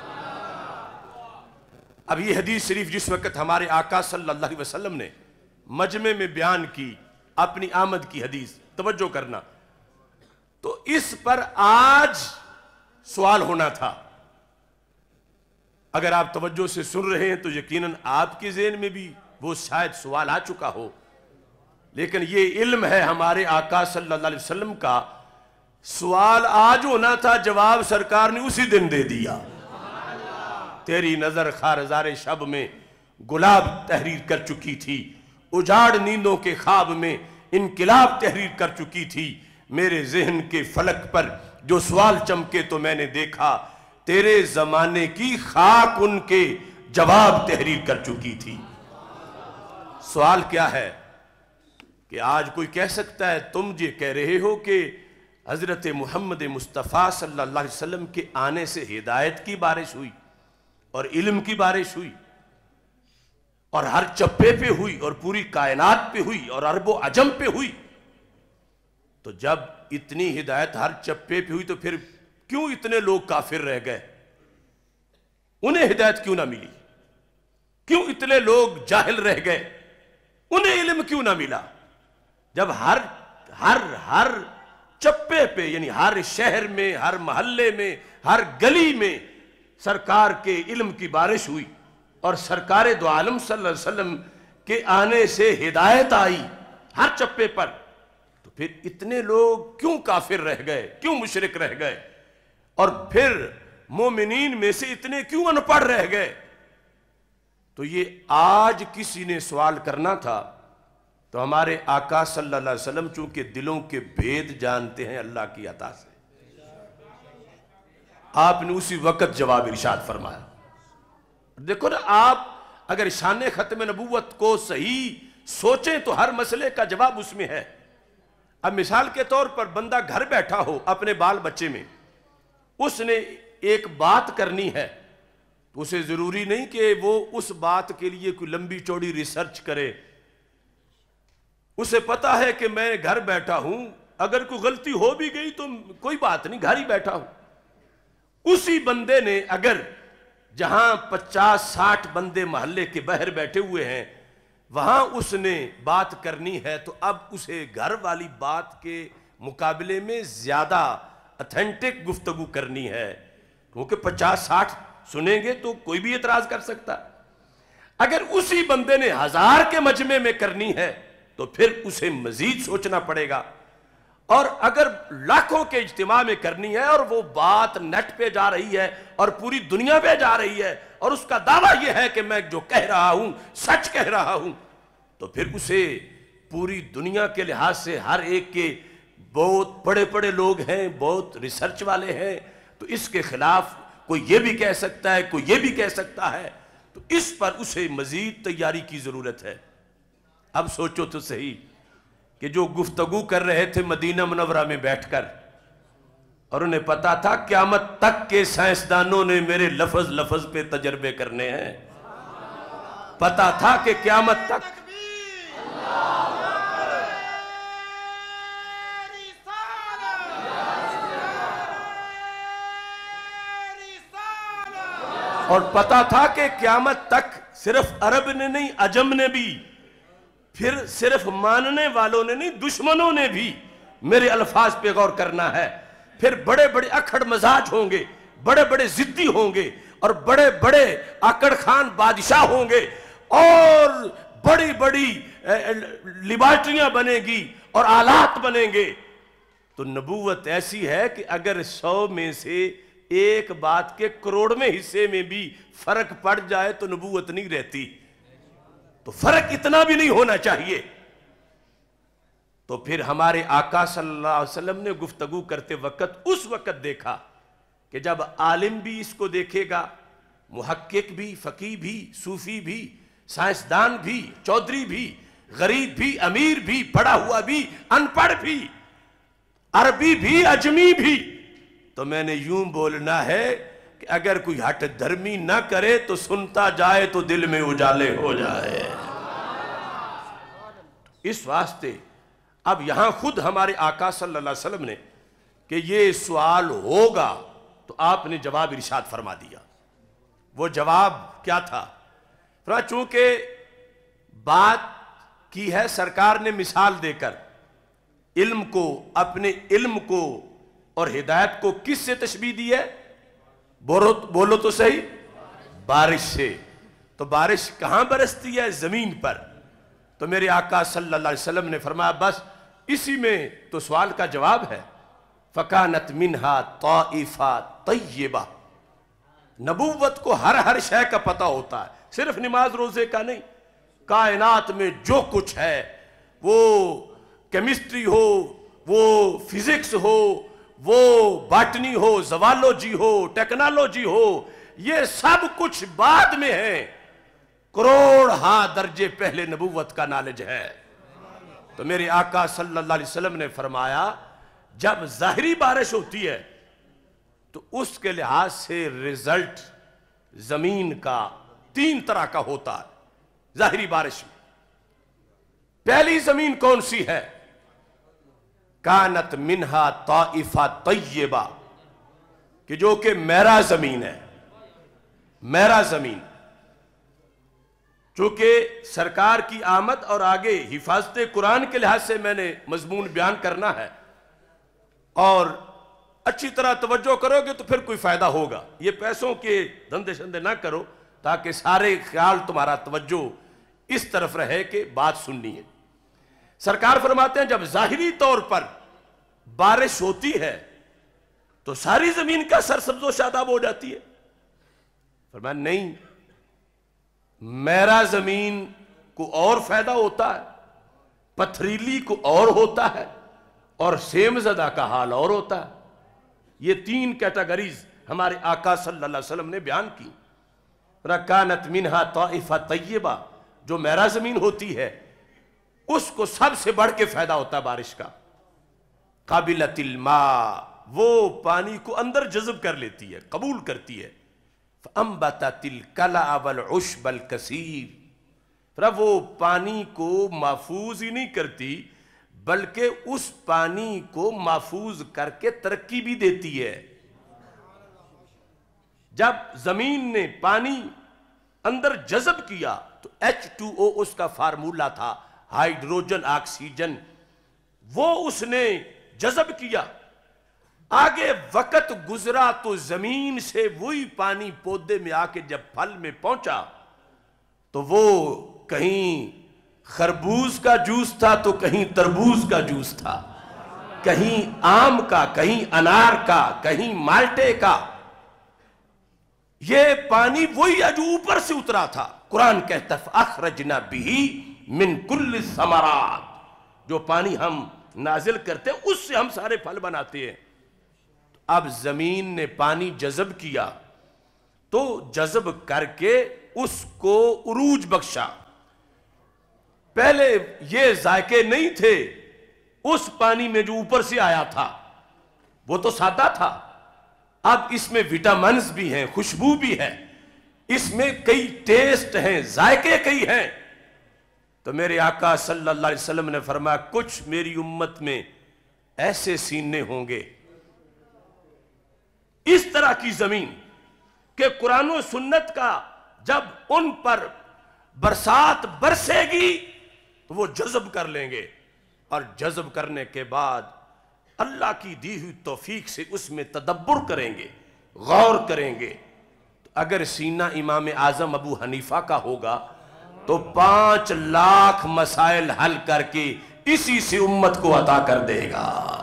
اب یہ حدیث شریف جس وقت ہمارے آقا صلی اللہ علیہ وسلم نے مجمع میں بیان کی، اپنی آمد کی حدیث، توجہ کرنا، تو اس پر آج سوال ہونا تھا. اگر آپ توجہ سے سن رہے ہیں تو یقیناً آپ کے ذہن میں بھی وہ شاید سوال آ چکا ہو، لیکن یہ علم ہے ہمارے آقا صلی اللہ علیہ وسلم کا. سوال آج ہونا تھا، جواب سرکار نے اسی دن دے دیا. تیری نظر خارزار شب میں گلاب تحریر کر چکی تھی، اجاڑ نیندوں کے خواب میں انقلاب تحریر کر چکی تھی. میرے ذہن کے فلک پر جو سوال چمکے تو میں نے دیکھا تیرے زمانے کی خاک ان کے جواب تحریر کر چکی تھی. سوال کیا ہے کہ آج کوئی کہہ سکتا ہے تم یہ کہہ رہے ہو کہ حضرت محمد مصطفیٰ صلی اللہ علیہ وسلم کے آنے سے ہدایت کی بارش ہوئی اور علم کی بارش ہوئی اور ہر چپے پہ ہوئی اور پوری کائنات پہ ہوئی اور عرب و عجم پہ ہوئی. تو جب اتنی ہدایت ہر چپے پہ ہوئی تو پھر کیوں اتنے لوگ کافر رہ گئے؟ انہیں ہدایت کیوں نہ ملی؟ کیوں اتنے لوگ جاہل رہ گئے؟ انہیں علم کیوں نہ ملا؟ جب ہر ہر ہر چپے پہ، یعنی ہر شہر میں، ہر محلے میں، ہر گلی میں سرکار کے علم کی بارش ہوئی اور سرکار دو عالم صلی اللہ علیہ وسلم کے آنے سے ہدایت آئی ہر چپے پر، تو پھر اتنے لوگ کیوں کافر رہ گئے، کیوں مشرک رہ گئے، اور پھر مومنین میں سے اتنے کیوں ان پڑھ رہ گئے؟ تو یہ آج کسی نے سوال کرنا تھا تو ہمارے آقا صلی اللہ علیہ وسلم چونکہ دلوں کے بھید جانتے ہیں اللہ کی عطا سے، آپ نے اسی وقت جواب ارشاد فرمایا. دیکھو نا، آپ اگر شان ختم نبوت کو صحیح سوچیں تو ہر مسئلے کا جواب اس میں ہے. اب مثال کے طور پر بندہ گھر بیٹھا ہو اپنے بال بچے میں، اس نے ایک بات کرنی ہے تو اسے ضروری نہیں کہ وہ اس بات کے لیے کوئی لمبی چوڑی ریسرچ کرے. اسے پتا ہے کہ میں گھر بیٹھا ہوں، اگر کوئی غلطی ہو بھی گئی تو کوئی بات نہیں، گھر ہی بیٹھا ہوں. اسی بندے نے اگر جہاں پچاس ساٹھ بندے محلے کے باہر بیٹھے ہوئے ہیں وہاں اس نے بات کرنی ہے تو اب اسے گھر والی بات کے مقابلے میں زیادہ اتھینٹک گفتگو کرنی ہے، کیونکہ پچاس ساٹھ سنیں گے تو کوئی بھی اعتراض کر سکتا. اگر اسی بندے نے ہزار کے مجمع میں کرنی ہے تو پھر اسے مزید سوچنا پڑے گا. اور اگر لاکھوں کے اجتماع میں کرنی ہے اور وہ بات نیٹ پہ جا رہی ہے اور پوری دنیا پہ جا رہی ہے اور اس کا دعویٰ یہ ہے کہ میں جو کہہ رہا ہوں سچ کہہ رہا ہوں، تو پھر اسے پوری دنیا کے لحاظ سے ہر ایک کے بہت بڑے بڑے لوگ ہیں، بہت ریسرچ والے ہیں، تو اس کے خلاف کوئی یہ بھی کہہ سکتا ہے، کوئی یہ بھی کہہ سکتا ہے، تو اس پر اسے مزید تیاری کی ضرورت ہے. اب سوچو تو صحیح کہ جو گفتگو کر رہے تھے مدینہ منورہ میں بیٹھ کر اور انہیں پتا تھا قیامت تک کے سائنسدانوں نے میرے لفظ لفظ پہ تجربے کرنے ہیں، پتا تھا کہ قیامت تک اور پتا تھا کہ قیامت تک صرف عرب نے نہیں، عجم نے بھی، پھر صرف ماننے والوں نے نہیں، دشمنوں نے بھی میرے الفاظ پہ غور کرنا ہے. پھر بڑے بڑے اکھڑ مزاج ہوں گے، بڑے بڑے ضدی ہوں گے، اور بڑے بڑے آکڑ خان بادشاہ ہوں گے، اور بڑی بڑی لیبارٹریاں بنے گی اور آلات بنیں گے۔ تو نبوت ایسی ہے کہ اگر سو میں سے ایک بات کے کروڑویں حصے میں بھی فرق پڑ جائے تو نبوت نہیں رہتی۔ تو فرق اتنا بھی نہیں ہونا چاہیے۔ تو پھر ہمارے آقا صلی اللہ علیہ وسلم نے گفتگو کرتے وقت اس وقت دیکھا کہ جب عالم بھی اس کو دیکھے گا، محقق بھی، فقیہ بھی، صوفی بھی، سائنسدان بھی، چودھری بھی، غریب بھی، امیر بھی، پڑھا ہوا بھی، ان پڑھ بھی، عربی بھی، عجمی بھی، تو میں نے یوں بولنا ہے کہ اگر کوئی ہٹ دھرمی نہ کرے تو سنتا جائے تو دل میں اجالے ہو جائے۔ اس واسطے اب یہاں خود ہمارے آقا صلی اللہ علیہ وسلم نے کہ یہ سوال ہوگا تو آپ نے جواب ارشاد فرما دیا۔ وہ جواب کیا تھا؟ فرمایا چونکہ بات کی ہے سرکار نے مثال دے کر، علم کو، اپنے علم کو اور ہدایت کو کس سے تشبیہ دی ہے؟ بولو تو صحیح، بارش سے۔ تو بارش کہاں برستی ہے؟ زمین پر۔ تو میرے آقا صلی اللہ علیہ وسلم نے فرمایا بس اسی میں تو سوال کا جواب ہے۔ فَكَانَتْ مِنْهَا طَائِفَةٌ طَيِّبَةٌ۔ نبوت کو ہر ہر شے کا پتہ ہوتا ہے، صرف نماز روزے کا نہیں۔ کائنات میں جو کچھ ہے، وہ کیمسٹری ہو، وہ فزکس ہو، وہ باٹنی ہو، زوالوجی ہو، ٹیکنالوجی ہو، یہ سب کچھ بعد میں ہے، کروڑ ہاں درجے پہلے نبوت کا نالج ہے۔ تو میرے آقا صلی اللہ علیہ وسلم نے فرمایا جب ظاہری بارش ہوتی ہے تو اس کے لحاظ سے رزلٹ زمین کا تین طرح کا ہوتا ہے۔ ظاہری بارش میں پہلی زمین کون سی ہے؟ کانت منہا طائفہ طیبہ، کہ جو کہ میرا زمین ہے، میرا زمین۔ چونکہ سرکار کی آمد اور آگے حفاظت قرآن کے لحاظ سے میں نے مضمون بیان کرنا ہے، اور اچھی طرح توجہ کرو گے تو پھر کوئی فائدہ ہوگا۔ یہ پیسوں کے دھندے شندے نہ کرو تاکہ سارے خیال تمہارا توجہ اس طرف رہے کہ بات سننی ہے۔ سرکار فرماتے ہیں جب ظاہری طور پر بارش ہوتی ہے تو ساری زمین کا سرسبز و شاداب ہو جاتی ہے۔ فرمایا نہیں، میرا زمین کو اور فائدہ ہوتا ہے، پتھریلی کو اور ہوتا ہے، اور سیم زدہ کا حال اور ہوتا ہے۔ یہ تین کیٹاگریز ہمارے آقا صلی اللہ علیہ وسلم نے بیان کی۔ رَكَانَتْ مِنْهَا طَائِفَةٌ طَيِّبَةٌ، جو میرا زمین ہوتی ہے اس کو سب سے بڑھ کے فائدہ ہوتا ہے بارش کا۔ قَابِلَةِ الْمَاءِ، وہ پانی کو اندر جذب کر لیتی ہے، قبول کرتی ہے۔ فَأَنْبَتَتِ الْكَلَعَ وَالْعُشْبَ الْكَثِيرِ، وہ پانی کو محفوظ ہی نہیں کرتی بلکہ اس پانی کو محفوظ کر کے ترقی بھی دیتی ہے۔ جب زمین نے پانی اندر جذب کیا تو ایچ ٹو او اس کا فارمولا تھا، ہائیڈروجن آکسیجن، وہ اس نے جذب کیا۔ آگے وقت گزرا تو زمین سے وہی پانی پودے میں آ کے جب پھل میں پہنچا تو وہ کہیں خربوز کا جوس تھا تو کہیں تربوز کا جوس تھا، کہیں آم کا، کہیں انار کا، کہیں مالٹے کا۔ یہ پانی وہی ہے جو اوپر سے اترا تھا۔ قرآن کہتا ہے فَأَخْرَجْنَا بِهِ مِن كُلِّ الثَّمَرَاتِ، جو پانی ہم نازل کرتے ہیں اس سے ہم سارے پھل بناتے ہیں۔ اب زمین نے پانی جذب کیا تو جذب کر کے اس کو عروج بخشا۔ پہلے یہ ذائقے نہیں تھے اس پانی میں جو اوپر سے آیا تھا، وہ تو سادہ تھا۔ اب اس میں وٹامنز بھی ہیں، خوشبو بھی ہے، اس میں کئی ٹیسٹ ہیں، ذائقے کئی ہیں۔ تو میرے آقا صلی اللہ علیہ وسلم نے فرمایا کچھ میری امت میں ایسے سینے ہوں گے، اس طرح کی زمین کہ قرآن و سنت کا جب ان پر برسات برسے گی تو وہ جذب کر لیں گے، اور جذب کرنے کے بعد اللہ کی دی ہوئی توفیق سے اس میں تدبر کریں گے، غور کریں گے، تو اگر سینہ امام اعظم ابو حنیفہ کا ہوگا تو پانچ لاکھ مسائل حل کر کے اسی سے امت کو عطا کر دے گا۔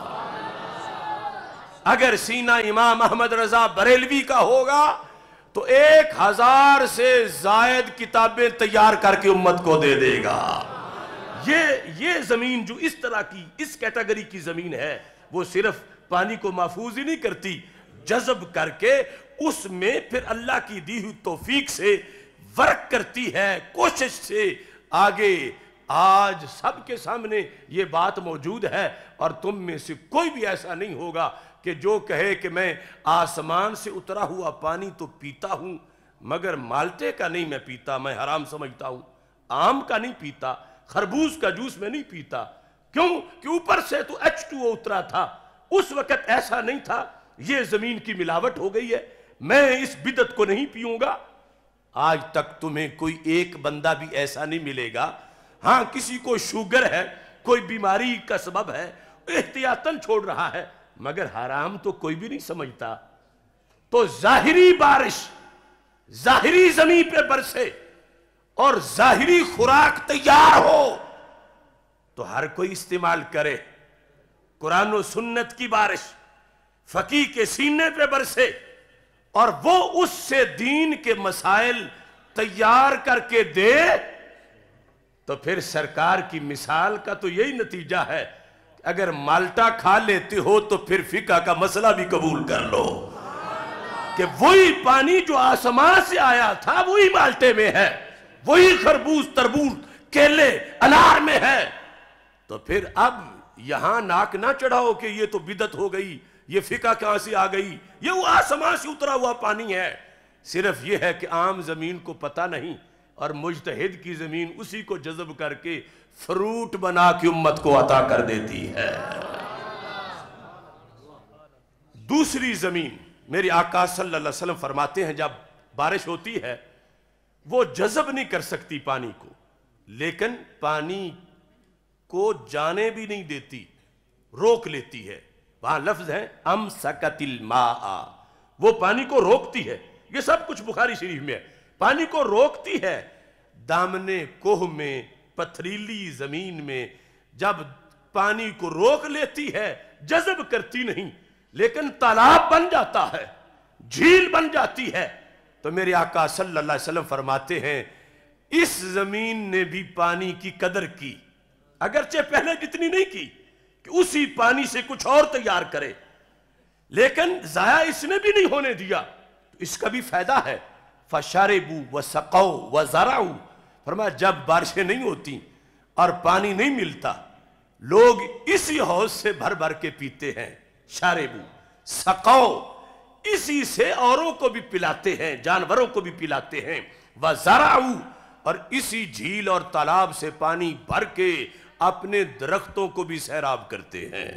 اگر سینہ امام احمد رضا بریلوی کا ہوگا تو ایک ہزار سے زائد کتابیں تیار کر کے امت کو دے دے گا۔ یہ یہ زمین جو اس طرح کی اس کیٹیگری کی زمین ہے وہ صرف پانی کو محفوظ ہی نہیں کرتی، جذب کر کے اس میں پھر اللہ کی دی ہوئی توفیق سے ورک کرتی ہے، کوشش سے آگے۔ آج سب کے سامنے یہ بات موجود ہے اور تم میں سے کوئی بھی ایسا نہیں ہوگا کہ جو کہے کہ میں آسمان سے اترا ہوا پانی تو پیتا ہوں مگر مالٹے کا نہیں میں پیتا، میں حرام سمجھتا ہوں، آم کا نہیں پیتا، خربوز کا جوس میں نہیں پیتا۔ کیوں کہ اوپر سے تو ایچ ٹو او اترا تھا، اس وقت ایسا نہیں تھا، یہ زمین کی ملاوٹ ہو گئی ہے، میں اس بدعت کو نہیں پیوں گا۔ آج تک تمہیں کوئی ایک بندہ بھی ایسا نہیں ملے گا، ہاں کسی کو شوگر ہے، کوئی بیماری کا سبب ہے، احتیاطاً چھوڑ رہا ہے، مگر حرام تو کوئی بھی نہیں سمجھتا۔ تو ظاہری بارش ظاہری زمین پہ برسے اور ظاہری خوراک تیار ہو تو ہر کوئی استعمال کرے۔ قرآن و سنت کی بارش فقیہ کے سینے پہ برسے اور وہ اس سے دین کے مسائل تیار کر کے دے تو پھر سرکار کی مثال کا تو یہی نتیجہ ہے کہ اگر مالٹا کھا لیتے ہو تو پھر فقہ کا مسئلہ بھی قبول کر لو کہ وہی پانی جو آسمان سے آیا تھا وہی مالٹے میں ہے، وہی خربوز تربوز کیلے انار میں ہے۔ تو پھر اب یہاں ناک نہ چڑھاؤ کہ یہ تو بدعت ہو گئی، یہ فقہ کہاں سے آ گئی، یہ وہ آسمان سے اترا ہوا پانی ہے۔ صرف یہ ہے کہ عام زمین کو پتہ نہیں اور مجتہد کی زمین اسی کو جذب کر کے فروٹ بنا کے امت کو عطا کر دیتی ہے۔ دوسری زمین میرے آقا صلی اللہ علیہ وسلم فرماتے ہیں جب بارش ہوتی ہے وہ جذب نہیں کر سکتی پانی کو، لیکن پانی کو جانے بھی نہیں دیتی، روک لیتی ہے۔ وہاں لفظ ہے امسکت الماء، وہ پانی کو روکتی ہے۔ یہ سب کچھ بخاری شریف میں ہے، پانی کو روکتی ہے۔ دامنے کوہ میں پتھریلی زمین میں جب پانی کو روک لیتی ہے، جذب کرتی نہیں، لیکن تالاب بن جاتا ہے، جھیل بن جاتی ہے، تو میرے آقا صلی اللہ علیہ وسلم فرماتے ہیں اس زمین نے بھی پانی کی قدر کی، اگرچہ پہلے جتنی نہیں کی کہ اسی پانی سے کچھ اور تیار کرے، لیکن ضائع اس نے بھی نہیں ہونے دیا، تو اس کا بھی فائدہ ہے۔ فَشَرِبُوا وَسَقَوْا وَزَرَعُوا، فرمایا جب بارشیں نہیں ہوتی اور پانی نہیں ملتا لوگ اسی حوض سے بھر بھر کے پیتے ہیں۔ شاربو سقو، اسی سے اوروں کو بھی پلاتے ہیں، جانوروں کو بھی پلاتے ہیں۔ وَزَرَعُوا، اور اسی جھیل اور تالاب سے پانی بھر کے اپنے درختوں کو بھی سیراب کرتے ہیں۔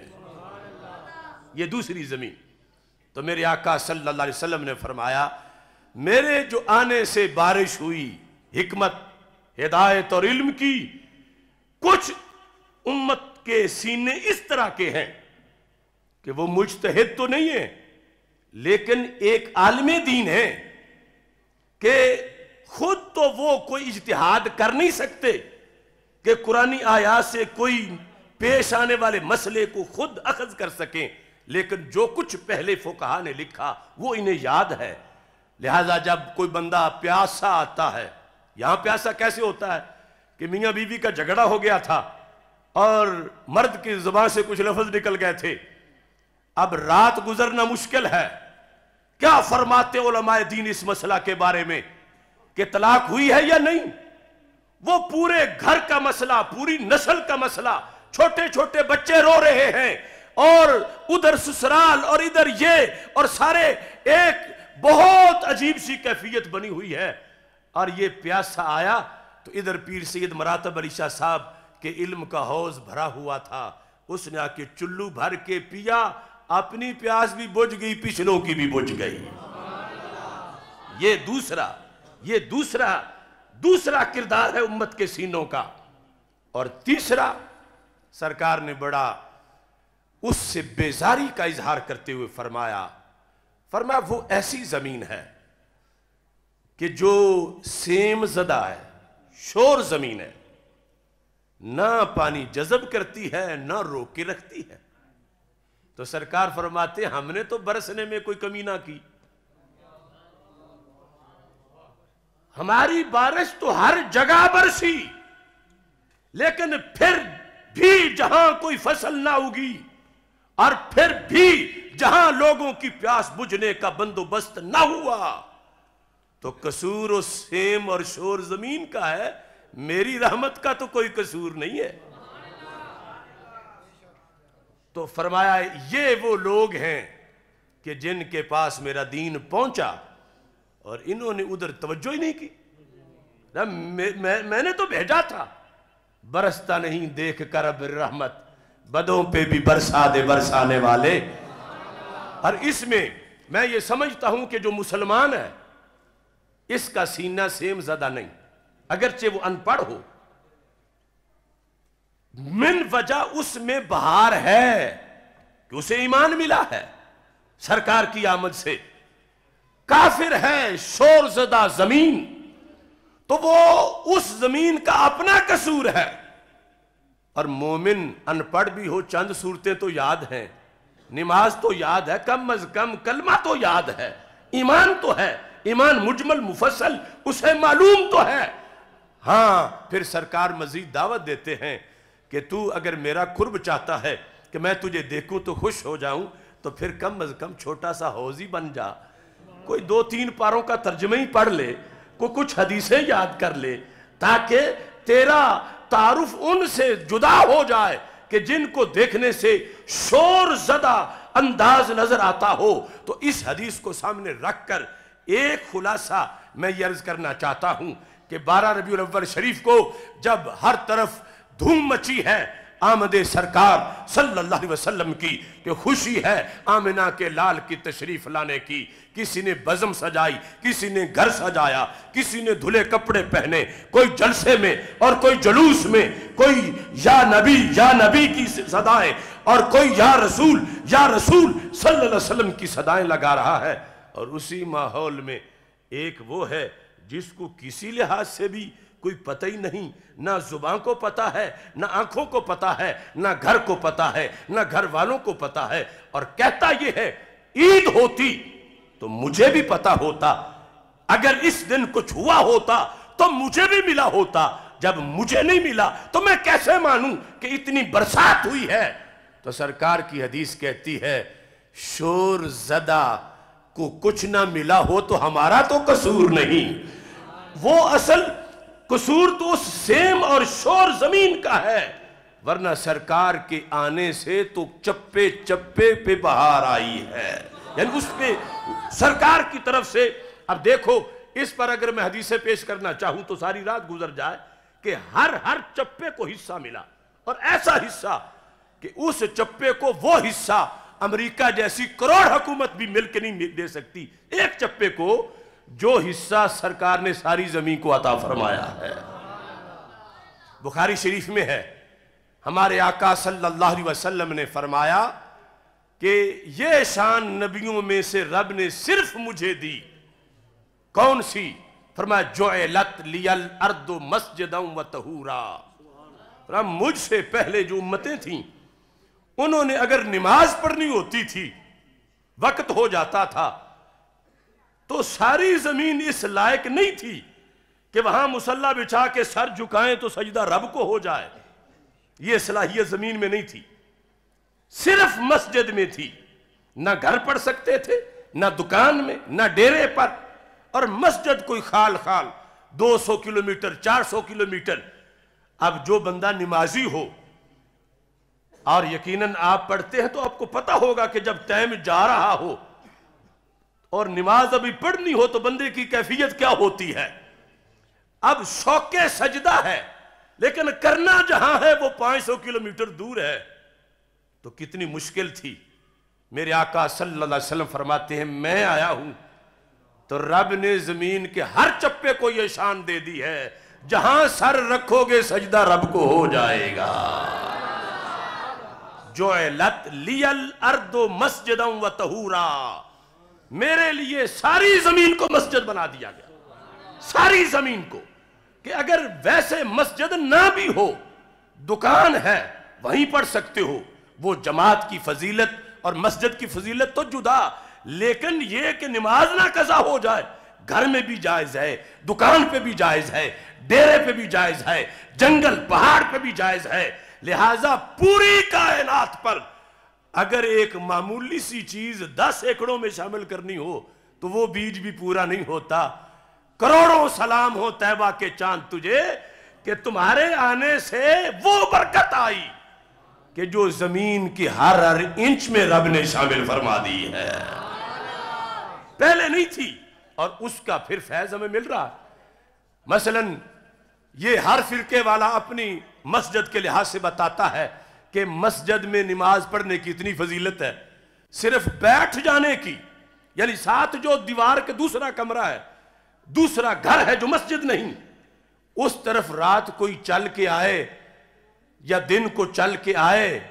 یہ دوسری زمین۔ تو میرے آقا صلی اللہ علیہ وسلم نے فرمایا میرے جو آنے سے بارش ہوئی، حکمت، ہدایت اور علم کی، کچھ امت کے سینے اس طرح کے ہیں کہ وہ مجتہد تو نہیں ہیں لیکن ایک عالم دین ہے کہ خود تو وہ کوئی اجتہاد کر نہیں سکتے کہ قرآنی آیات سے کوئی پیش آنے والے مسئلے کو خود اخذ کر سکیں، لیکن جو کچھ پہلے فقہا نے لکھا وہ انہیں یاد ہے۔ لہذا جب کوئی بندہ پیاسا آتا ہے، یہاں پیاسا کیسے ہوتا ہے کہ میاں بیوی کا جھگڑا ہو گیا تھا اور مرد کی زبان سے کچھ لفظ نکل گئے تھے، اب رات گزرنا مشکل ہے، کیا فرماتے علماء دین اس مسئلہ کے بارے میں کہ طلاق ہوئی ہے یا نہیں؟ وہ پورے گھر کا مسئلہ، پوری نسل کا مسئلہ، چھوٹے چھوٹے بچے رو رہے ہیں اور ادھر سسرال اور ادھر یہ، اور سارے ایک بہت عجیب سی کیفیت بنی ہوئی ہے۔ اور یہ پیاسا آیا تو ادھر پیر سید مراتب علی شاہ صاحب کے علم کا حوض بھرا ہوا تھا، اس نے آ کے چلو بھر کے پیا، اپنی پیاس بھی بجھ گئی، پچھلوں کی بھی بجھ گئی۔ یہ دوسرا یہ دوسرا دوسرا کردار ہے امت کے سینوں کا۔ اور تیسرا، سرکار نے بڑا اس سے بیزاری کا اظہار کرتے ہوئے فرمایا فرمایا وہ ایسی زمین ہے کہ جو سیم زدہ ہے، شور زمین ہے، نہ پانی جذب کرتی ہے نہ روک کے رکھتی ہے۔ تو سرکار فرماتے ہیں ہم نے تو برسنے میں کوئی کمی نہ کی، ہماری بارش تو ہر جگہ برسی، لیکن پھر بھی جہاں کوئی فصل نہ اگی اور پھر بھی جہاں لوگوں کی پیاس بجھنے کا بندوبست نہ ہوا تو قصور اس سیم اور شور زمین کا ہے، میری رحمت کا تو کوئی قصور نہیں ہے۔ تو فرمایا یہ وہ لوگ ہیں کہ جن کے پاس میرا دین پہنچا اور انہوں نے ادھر توجہ ہی نہیں کی۔ میں, میں, میں نے تو بھیجا تھا، برستا نہیں دیکھ کر اب رحمت، بدوں پہ بھی برسا دے برسانے والے۔ اور اس میں میں یہ سمجھتا ہوں کہ جو مسلمان ہے اس کا سینہ سیم زدہ نہیں، اگرچہ وہ ان پڑھ ہو، من وجہ اس میں بہار ہے کہ اسے ایمان ملا ہے سرکار کی آمد سے۔ کافر ہے شور زدہ زمین، تو وہ اس زمین کا اپنا قصور ہے، اور مومن ان پڑھ بھی ہو چند صورتیں تو یاد ہیں، نماز تو یاد ہے، کم از کم کلمہ تو یاد ہے، ایمان تو ہے، ایمان مجمل مفصل اسے معلوم تو ہے۔ ہاں پھر سرکار مزید دعوت دیتے ہیں کہ تو اگر میرا قرب چاہتا ہے کہ میں تجھے دیکھوں تو خوش ہو جاؤں تو پھر کم از کم چھوٹا سا حوضی بن جا، کوئی دو تین پاروں کا ترجمہ ہی پڑھ لے، کوئی کچھ حدیثیں یاد کر لے، تاکہ تیرا تعارف ان سے جدا ہو جائے کہ جن کو دیکھنے سے شور زدہ انداز نظر آتا ہو۔ تو اس حدیث کو سامنے رکھ کر ایک خلاصہ میں یہ عرض کرنا چاہتا ہوں کہ بارہ ربیع الاول شریف کو جب ہر طرف دھوم مچی ہے آمد سرکار صلی اللہ علیہ وسلم کی کہ خوشی ہے آمنہ کے لال کی تشریف لانے کی، کسی نے بزم سجائی، کسی نے گھر سجایا، کسی نے دھلے کپڑے پہنے، کوئی جلسے میں اور کوئی جلوس میں، کوئی یا نبی یا نبی کی صدائیں اور کوئی یا رسول یا رسول صلی اللہ علیہ وسلم کی صدائیں لگا رہا ہے۔ اور اسی ماحول میں ایک وہ ہے جس کو کسی لحاظ سے بھی کوئی پتہ ہی نہیں، نہ زبان کو پتہ ہے، نہ آنکھوں کو پتہ ہے، نہ گھر کو پتہ ہے، نہ گھر والوں کو پتہ ہے، اور کہتا یہ ہے عید ہوتی تو مجھے بھی پتہ ہوتا، اگر اس دن کچھ ہوا ہوتا تو مجھے بھی ملا ہوتا، جب مجھے نہیں ملا تو میں کیسے مانوں کہ اتنی برسات ہوئی ہے۔ تو سرکار کی حدیث کہتی ہے شور زدہ کو کچھ نہ ملا ہو تو ہمارا تو قصور نہیں، وہ اصل قصور تو اس سیم اور شور زمین کا ہے، ورنہ سرکار کے آنے سے تو چپے چپے پہ بہار آئی ہے، یعنی اس پہ سرکار کی طرف سے۔ اب دیکھو اس پر اگر میں حدیثیں پیش کرنا چاہوں تو ساری رات گزر جائے کہ ہر ہر چپے کو حصہ ملا، اور ایسا حصہ کہ اس چپے کو وہ حصہ امریکہ جیسی کروڑ حکومت بھی مل کے نہیں دے سکتی، ایک چپے کو جو حصہ سرکار نے ساری زمین کو عطا فرمایا ہے۔ بخاری شریف میں ہے ہمارے آقا صلی اللہ علیہ وسلم نے فرمایا کہ یہ شان نبیوں میں سے رب نے صرف مجھے دی، کون سی؟ فرمایا جعلت لی الارض مسجدا و طہورا۔ فرمایا مجھ سے پہلے جو امتیں تھیں انہوں نے اگر نماز پڑھنی ہوتی تھی، وقت ہو جاتا تھا تو ساری زمین اس لائق نہیں تھی کہ وہاں مصلی بچھا کے سر جھکائیں تو سجدہ رب کو ہو جائے، یہ صلاحیت زمین میں نہیں تھی، صرف مسجد میں تھی، نہ گھر پڑھ سکتے تھے، نہ دکان میں، نہ ڈیرے پر، اور مسجد کوئی خال خال دو سو کلومیٹر چار سو کلومیٹر۔ اب جو بندہ نمازی ہو، اور یقیناً آپ پڑھتے ہیں تو آپ کو پتہ ہوگا کہ جب ٹائم جا رہا ہو اور نماز ابھی پڑھنی ہو تو بندے کی کیفیت کیا ہوتی ہے۔ اب شوق سجدہ ہے لیکن کرنا جہاں ہے وہ پانچ سو کلومیٹر دور ہے، تو کتنی مشکل تھی۔ میرے آقا صلی اللہ علیہ وسلم فرماتے ہیں میں آیا ہوں تو رب نے زمین کے ہر چپے کو یہ شان دے دی ہے، جہاں سر رکھو گے سجدہ رب کو ہو جائے گا۔ جعلت لی الارض مسجدا و طہورا، میرے لیے ساری زمین کو مسجد بنا دیا گیا، ساری زمین کو، کہ اگر ویسے مسجد نہ بھی ہو، دکان ہے وہیں پڑھ سکتے ہو، وہ جماعت کی فضیلت اور مسجد کی فضیلت تو جدا، لیکن یہ کہ نماز نہ قضا ہو جائے، گھر میں بھی جائز ہے، دکان پہ بھی جائز ہے، ڈیرے پہ بھی جائز ہے، جنگل پہاڑ پہ بھی جائز ہے۔ لہٰذا پوری کائنات پر اگر ایک معمولی سی چیز دس ایکڑوں میں شامل کرنی ہو تو وہ بیج بھی پورا نہیں ہوتا۔ کروڑوں سلام ہو طیبہ کے چاند تجھے کہ تمہارے آنے سے وہ برکت آئی کہ جو زمین کی ہر ہر انچ میں رب نے شامل فرما دی ہے، پہلے نہیں تھی، اور اس کا پھر فیض ہمیں مل رہا۔ مثلا یہ ہر فرقے والا اپنی مسجد کے لحاظ سے بتاتا ہے کہ مسجد میں نماز پڑھنے کی اتنی فضیلت ہے، صرف بیٹھ جانے کی، یعنی ساتھ جو دیوار کے دوسرا کمرہ ہے، دوسرا گھر ہے جو مسجد نہیں، اس طرف رات کوئی چل کے آئے یا دن کو چل کے آئے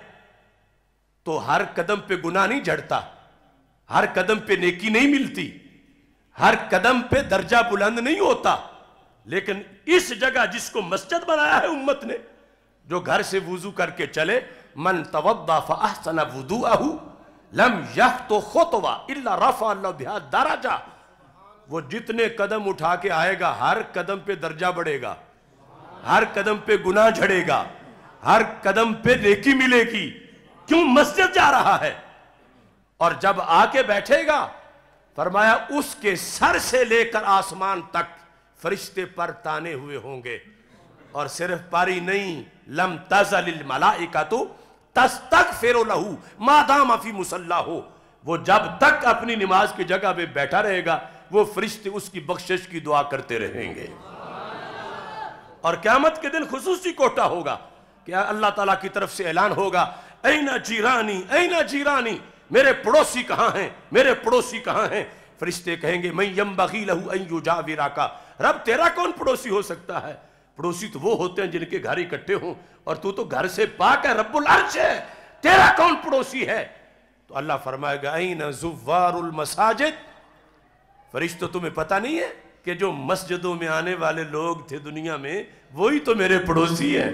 تو ہر قدم پہ گناہ نہیں جھڑتا، ہر قدم پہ نیکی نہیں ملتی، ہر قدم پہ درجہ بلند نہیں ہوتا، لیکن اس جگہ جس کو مسجد بنایا ہے امت نے، جو گھر سے وضو کر کے چلے، من توضا فاحسن وضوءہ لم یخط خطوہ الا رفع اللہ بہا درجہ، وہ جتنے قدم اٹھا کے آئے گا ہر قدم پہ درجہ بڑھے گا، ہر قدم پہ گناہ جھڑے گا، ہر قدم پہ نیکی ملے گی، کیوں؟ مسجد جا رہا ہے۔ اور جب آ کے بیٹھے گا فرمایا اس کے سر سے لے کر آسمان تک فرشتے پر تانے ہوئے ہوں گے، اور صرف پاری نہیں، لم تزل الملائکۃ تستغفر لہ ما دام فی مصلاہ، وہ جب تک اپنی نماز کی جگہ پہ بیٹھا رہے گا وہ فرشتے اس کی بخشش کی دعا کرتے رہیں گے۔ اور قیامت کے دن خصوصی کوٹا ہوگا کہ اللہ تعالیٰ کی طرف سے اعلان ہوگا، اینا جیرانی اینا جیرانی، میرے پڑوسی کہاں ہیں، میرے پڑوسی کہاں ہیں؟ فرشتے کہیں گے من ینبغی لہ ان یجاورک، رب تیرا کون پڑوسی ہو سکتا ہے؟ پڑوسی تو وہ ہوتے ہیں جن کے گھر اکٹھے ہوں، اور تو تو گھر سے پاک ہے، رب العرش ہے، تیرا کون پڑوسی ہے؟ تو اللہ فرمائے گا این زوار المساجد، فرشتوں تمہیں پتہ نہیں ہے کہ جو مسجدوں میں آنے والے لوگ تھے دنیا میں وہی تو میرے پڑوسی ہیں،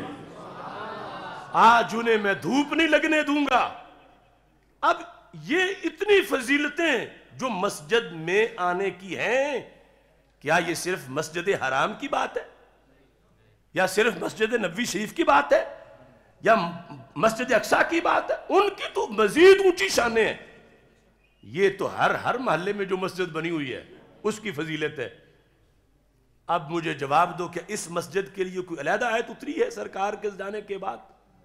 آج انہیں میں دھوپ نہیں لگنے دوں گا۔ اب یہ اتنی فضیلتیں جو مسجد میں آنے کی ہیں، کیا یہ صرف مسجد حرام کی بات ہے، یا صرف مسجد نبوی شریف کی بات ہے، یا مسجد اقصیٰ کی بات ہے؟ ان کی تو مزید اونچی شانیں ہیں۔ یہ تو ہر ہر محلے میں جو مسجد بنی ہوئی ہے اس کی فضیلت ہے۔ اب مجھے جواب دو کہ اس مسجد کے لیے کوئی علیحدہ آیت اتری ہے سرکار کے جانے کے بعد؟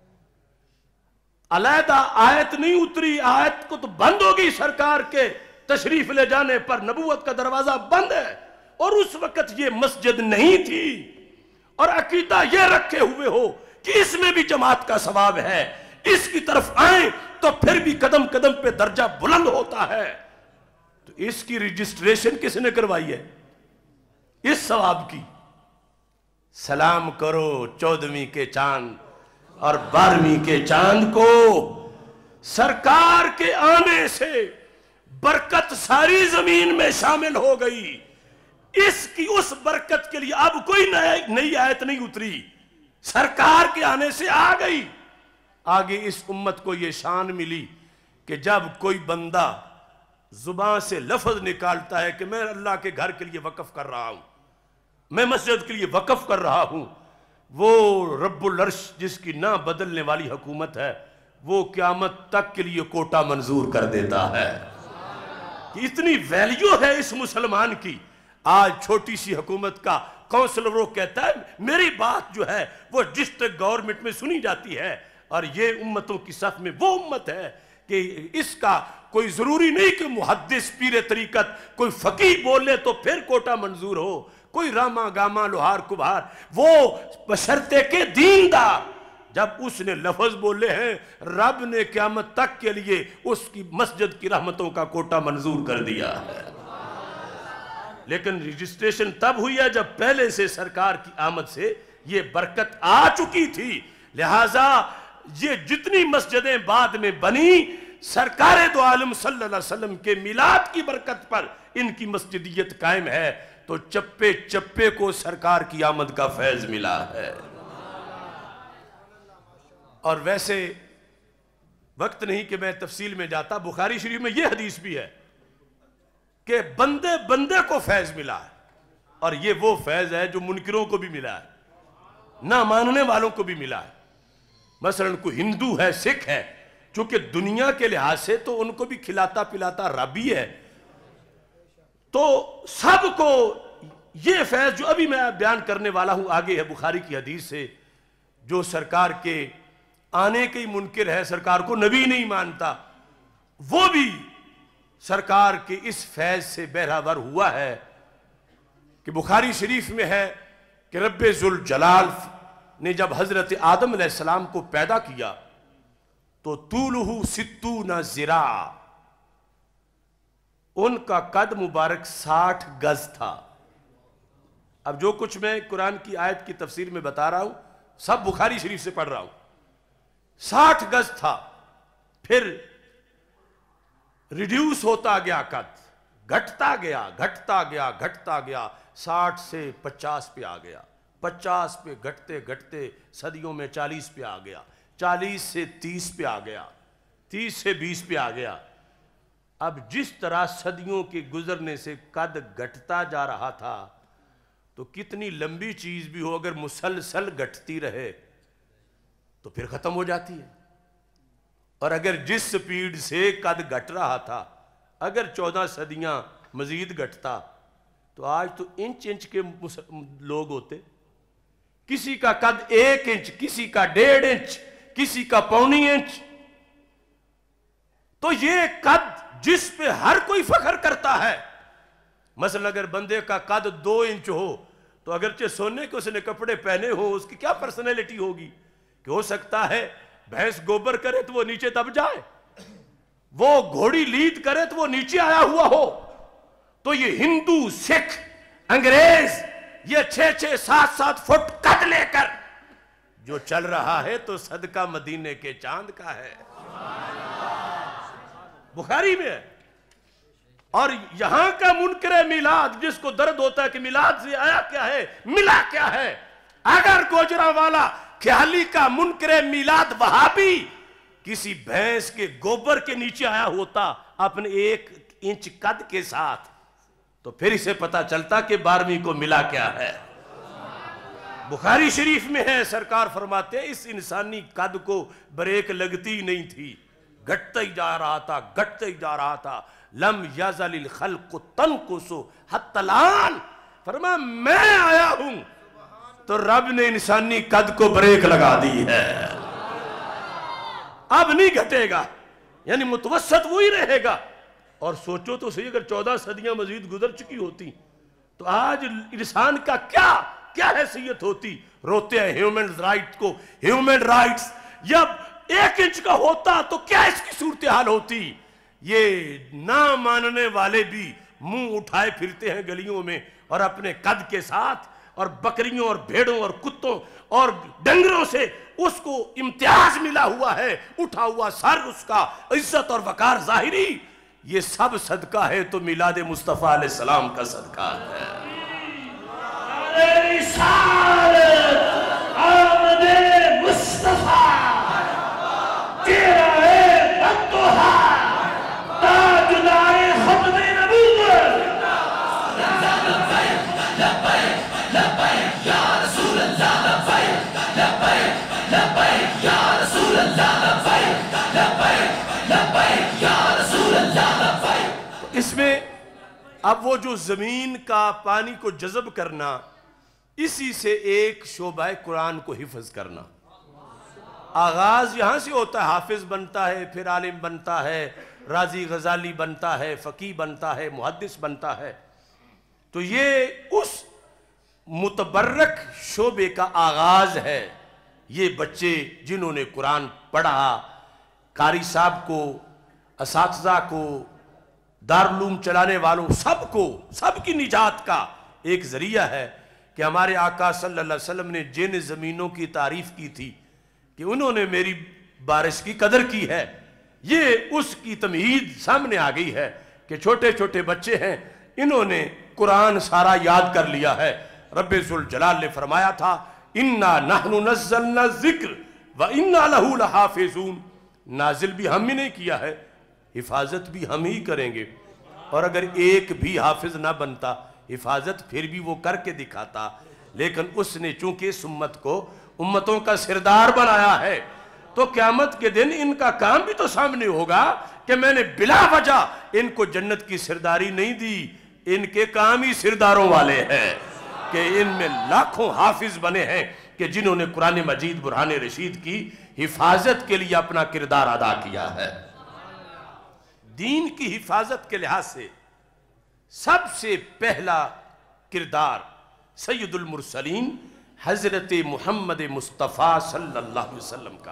علیحدہ آیت نہیں اتری، آیت کو تو بند ہوگی سرکار کے تشریف لے جانے پر، نبوت کا دروازہ بند ہے، اور اس وقت یہ مسجد نہیں تھی، اور عقیدہ یہ رکھے ہوئے ہو کہ اس میں بھی جماعت کا ثواب ہے، اس کی طرف آئیں تو پھر بھی قدم قدم پہ درجہ بلند ہوتا ہے، تو اس کی رجسٹریشن کس نے کروائی ہے؟ اس ثواب کی۔ سلام کرو چودھویں کے چاند اور بارہویں کے چاند کو، سرکار کے آنے سے برکت ساری زمین میں شامل ہو گئی، اس کی اس برکت کے لیے اب کوئی نئی آیت نہیں اتری، سرکار کے آنے سے آ گئی۔ آگے اس امت کو یہ شان ملی کہ جب کوئی بندہ زبان سے لفظ نکالتا ہے کہ میں اللہ کے گھر کے لیے وقف کر رہا ہوں، میں مسجد کے لیے وقف کر رہا ہوں، وہ رب العرش جس کی نہ بدلنے والی حکومت ہے وہ قیامت تک کے لیے کوٹا منظور کر دیتا ہے۔ اتنی ویلیو ہے اس مسلمان کی۔ آج چھوٹی سی حکومت کا کونسلر وہ کہتا ہے میری بات جو ہے وہ ڈسٹرکٹ گورنمنٹ میں سنی جاتی ہے، اور یہ امتوں کی صف میں وہ امت ہے کہ اس کا کوئی ضروری نہیں کہ محدث پیر طریقت کوئی فقیہ بولے تو پھر کوٹا منظور ہو، کوئی راما گاما لوہار کبھار، وہ بشرطے کے دیندار جب اس نے لفظ بولے ہیں رب نے قیامت تک کے لیے اس کی مسجد کی رحمتوں کا کوٹا منظور کر دیا ہے۔ لیکن رجسٹریشن تب ہوئی ہے جب پہلے سے سرکار کی آمد سے یہ برکت آ چکی تھی، لہٰذا یہ جتنی مسجدیں بعد میں بنی سرکار دو عالم صلی اللہ علیہ وسلم کے میلاد کی برکت پر ان کی مسجدیت قائم ہے، تو چپے چپے کو سرکار کی آمد کا فیض ملا ہے۔ اور ویسے وقت نہیں کہ میں تفصیل میں جاتا، بخاری شریف میں یہ حدیث بھی ہے کہ بندے بندے کو فیض ملا ہے، اور یہ وہ فیض ہے جو منکروں کو بھی ملا ہے، نہ ماننے والوں کو بھی ملا ہے۔ مثلا کوئی ہندو ہے، سکھ ہے، چونکہ دنیا کے لحاظ سے تو ان کو بھی کھلاتا پلاتا رب ہی ہے، تو سب کو یہ فیض جو ابھی میں بیان کرنے والا ہوں آگے ہے بخاری کی حدیث سے، جو سرکار کے آنے کے ہی منکر ہے، سرکار کو نبی نہیں مانتا، وہ بھی سرکار کے اس فیض سے بہرہ ور ہوا ہے کہ بخاری شریف میں ہے کہ رب ذوالجلال نے جب حضرت آدم علیہ السلام کو پیدا کیا تو طولہ ستون ذراع، ان کا قد مبارک ساٹھ گز تھا۔ اب جو کچھ میں قرآن کی آیت کی تفسیر میں بتا رہا ہوں سب بخاری شریف سے پڑھ رہا ہوں۔ ساٹھ گز تھا، پھر ریڈیوس ہوتا گیا قد، گھٹتا گیا گھٹتا گیا گھٹتا گیا، ساٹھ سے پچاس پہ آ گیا، پچاس پہ گھٹتے گھٹتے صدیوں میں چالیس پہ آ گیا، چالیس سے تیس پہ آ گیا، تیس سے بیس پہ آ گیا۔ اب جس طرح صدیوں کے گزرنے سے قد گھٹتا جا رہا تھا تو کتنی لمبی چیز بھی ہو اگر مسلسل گھٹتی رہے تو پھر ختم ہو جاتی ہے، اور اگر جس سپیڈ سے قد گھٹ رہا تھا اگر چودہ صدیاں مزید گھٹتا تو آج تو انچ انچ کے لوگ ہوتے، کسی کا قد ایک انچ، کسی کا ڈیڑھ انچ، کسی کا پونی انچ، تو یہ قد جس پہ ہر کوئی فخر کرتا ہے۔ مثلا اگر بندے کا قد دو انچ ہو تو اگرچہ سونے کے اس نے کپڑے پہنے ہو اس کی کیا پرسنالٹی ہوگی کہ ہو سکتا ہے بھینس گوبر کرے تو وہ نیچے دب جائے، وہ گھوڑی لید کرے تو وہ نیچے آیا ہوا ہو۔ تو یہ ہندو، سکھ، انگریز یہ چھ چھ سات سات فٹ قد لے کر جو چل رہا ہے تو صدقہ مدینے کے چاند کا ہے، بخاری میں ہے۔ اور یہاں کا منکر میلاد جس کو درد ہوتا ہے کہ میلاد سے آیا کیا ہے، ملا کیا ہے، اگر گوجرانوالا خیالی کا منکر میلاد وہابی کسی بھینس کے گوبر کے نیچے آیا ہوتا اپنے ایک انچ قد کے ساتھ تو پھر اسے پتا چلتا کہ بارہویں کو ملا کیا ہے۔ بخاری شریف میں ہے، سرکار فرماتے ہیں اس انسانی قد کو بریک لگتی نہیں تھی، گھٹتا ہی جا رہا تھا گھٹتا ہی جا رہا تھا۔ لم یزل الخلق تنقص حتی الآن، فرمایا میں آیا ہوں تو رب نے انسانی قد کو بریک لگا دی ہے، اب نہیں گھٹے گا، یعنی متوسط وہی رہے گا۔ اور سوچو تو صحیح اگر چودہ صدیاں مزید گزر چکی ہوتی تو آج انسان کا کیا کیا حیثیت ہوتی۔ روتے ہیں ہیومن رائٹ کو، ہیومن رائٹس، جب ایک انچ کا ہوتا تو کیا اس کی صورتحال ہوتی۔ یہ نہ ماننے والے بھی منہ اٹھائے پھرتے ہیں گلیوں میں اور اپنے قد کے ساتھ، اور بکریوں اور بھیڑوں اور کتوں اور ڈنگروں سے اس کو امتیاز ملا ہوا ہے، اٹھا ہوا سر اس کا، عزت اور وقار ظاہری، یہ سب صدقہ ہے تو میلاد مصطفیٰ علیہ السلام کا صدقہ ہے۔ رسالت آمد مصطفیٰ تیرا ہے بطوہا تاج دائے ختم نبوت۔ لبیک لبیک یا رسول اللہ، لبیک لبیک لبیک یا رسول اللہ، لبیک لبیک لبیک یا رسول اللہ، لبیک۔ اس میں اب وہ جو زمین کا پانی کو جذب کرنا، اسی سے ایک شعبہ قرآن کو حفظ کرنا۔ آغاز یہاں سے ہوتا ہے، حافظ بنتا ہے، پھر عالم بنتا ہے، رازی غزالی بنتا ہے، فقیہ بنتا ہے، محدث بنتا ہے۔ تو یہ اس متبرک شعبے کا آغاز ہے۔ یہ بچے جنہوں نے قرآن پڑھا، قاری صاحب کو، اساتذہ کو، دارالعلوم چلانے والوں، سب کو، سب کی نجات کا ایک ذریعہ ہے کہ ہمارے آقا صلی اللہ علیہ وسلم نے جن زمینوں کی تعریف کی تھی کہ انہوں نے میری بارش کی قدر کی ہے۔ یہ اس کی تمہید سامنے آ گئی ہے کہ چھوٹے چھوٹے بچے ہیں، انہوں نے قرآن سارا یاد کر لیا ہے۔ رب ذوالجلال نے فرمایا تھا اِنَّا نَحْنُ نَزَّلْنَا الذِّكْرَ وَإِنَّا لَهُ لَحَافِظُونَ، نازل بھی ہم ہی نے کیا ہے، حفاظت بھی ہم ہی کریں گے۔ اور اگر ایک بھی حافظ نہ بنتا، حفاظت پھر بھی وہ کر کے دکھاتا، لیکن اس نے چونکہ اس امت کو امتوں کا سردار بنایا ہے، تو قیامت کے دن ان کا کام بھی تو سامنے ہوگا کہ میں نے بلا وجہ ان کو جنت کی سرداری نہیں دی، ان کے کام ہی سرداروں والے ہیں کہ ان میں لاکھوں حافظ بنے ہیں کہ جنہوں نے قرآن مجید برہان رشید کی حفاظت کے لیے اپنا کردار ادا کیا ہے۔ دین کی حفاظت کے لحاظ سے سب سے پہلا کردار سید المرسلین حضرت محمد مصطفیٰ صلی اللہ علیہ وسلم کا،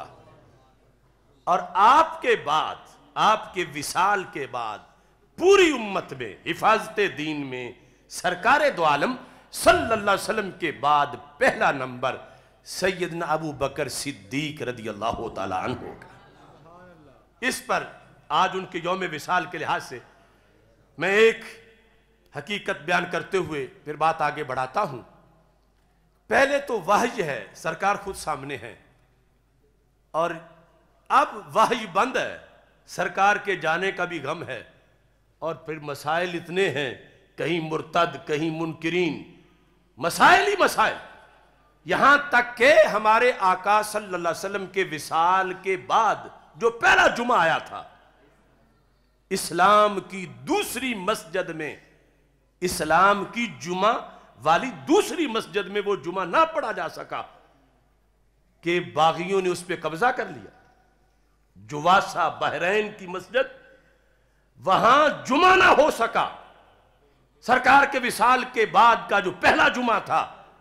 اور آپ کے بعد، آپ کے وصال کے بعد پوری امت میں حفاظت دین میں سرکار دو عالم صلی اللہ علیہ وسلم کے بعد پہلا نمبر سیدنا ابو بکر صدیق رضی اللہ تعالیٰ عنہ کا۔ اس پر آج ان کے یوم وصال کے لحاظ سے میں ایک حقیقت بیان کرتے ہوئے پھر بات آگے بڑھاتا ہوں۔ پہلے تو وحی ہے، سرکار خود سامنے ہیں، اور اب وحی بند ہے، سرکار کے جانے کا بھی غم ہے، اور پھر مسائل اتنے ہیں، کہیں مرتد کہیں منکرین، مسائل ہی مسائل، یہاں تک کہ ہمارے آقا صلی اللہ علیہ وسلم کے وصال کے بعد جو پہلا جمعہ آیا تھا، اسلام کی دوسری مسجد میں، اسلام کی جمعہ والی دوسری مسجد میں وہ جمعہ نہ پڑھا جا سکا کہ باغیوں نے اس پہ قبضہ کر لیا۔ جواسہ بحرین کی مسجد، وہاں جمعہ نہ ہو سکا۔ سرکار کے وصال کے بعد کا جو پہلا جمعہ تھا،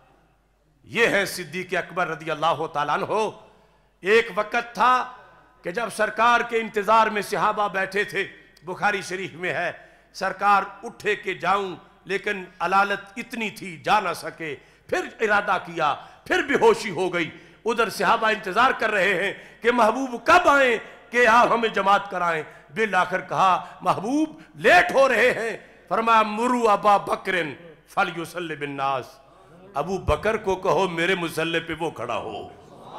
یہ ہے صدیق اکبر رضی اللہ تعالیٰ عنہ۔ ایک وقت تھا کہ جب سرکار کے انتظار میں صحابہ بیٹھے تھے، بخاری شریف میں ہے، سرکار اٹھے کہ جاؤں، لیکن علالت اتنی تھی جا نہ سکے، پھر ارادہ کیا، پھر بے ہوشی ہو گئی۔ ادھر صحابہ انتظار کر رہے ہیں کہ محبوب کب آئیں کہ آپ ہمیں جماعت کرائیں۔ بالآخر کہا محبوب لیٹ ہو رہے ہیں، فرمایا مرو ابا بکرن فلیصلی بالناس، ابو بکر کو کہو میرے مصلی پہ وہ کھڑا ہو۔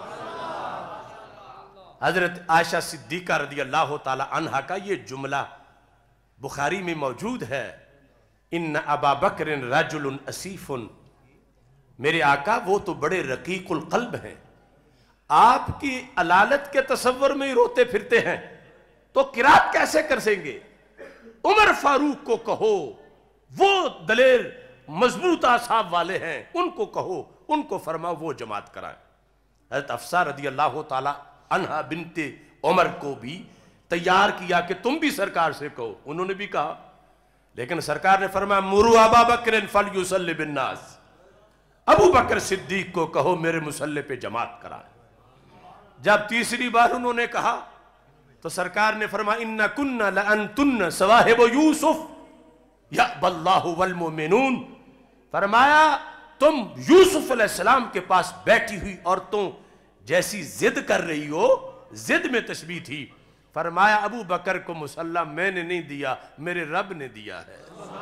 حضرت عائشہ صدیقہ رضی اللہ تعالی عنہ کا یہ جملہ بخاری میں موجود ہے، ان ابا بکر رجل اسیف، میرے آقا وہ تو بڑے رقیق القلب ہیں، آپ کی علالت کے تصور میں ہی روتے پھرتے ہیں، تو قرات کیسے کر سیں گے؟ عمر فاروق کو کہو، وہ دلیر مضبوط اعصاب والے ہیں، ان کو کہو، ان کو فرماؤ وہ جماعت کرائیں۔ حضرت حفصہ رضی اللہ تعالی عنہ بنت عمر کو بھی تیار کیا کہ تم بھی سرکار سے کہو، انہوں نے بھی کہا، لیکن سرکار نے فرمایا مرو ابا بکر فلیصلی بالناس، ابو بکر صدیق کو کہو میرے مصلی پہ جماعت کرائیں۔ جب تیسری بار انہوں نے کہا تو سرکار نے فرمایا ان کن لانتن صواحب یوسف یأبی اللہ والمؤمنون، فرمایا تم یوسف علیہ السلام کے پاس بیٹھی ہوئی عورتوں جیسی ضد کر رہی ہو، ضد میں تشبیہ تھی۔ فرمایا ابو بکر کو مصلی میں نے نہیں دیا، میرے رب نے دیا ہے۔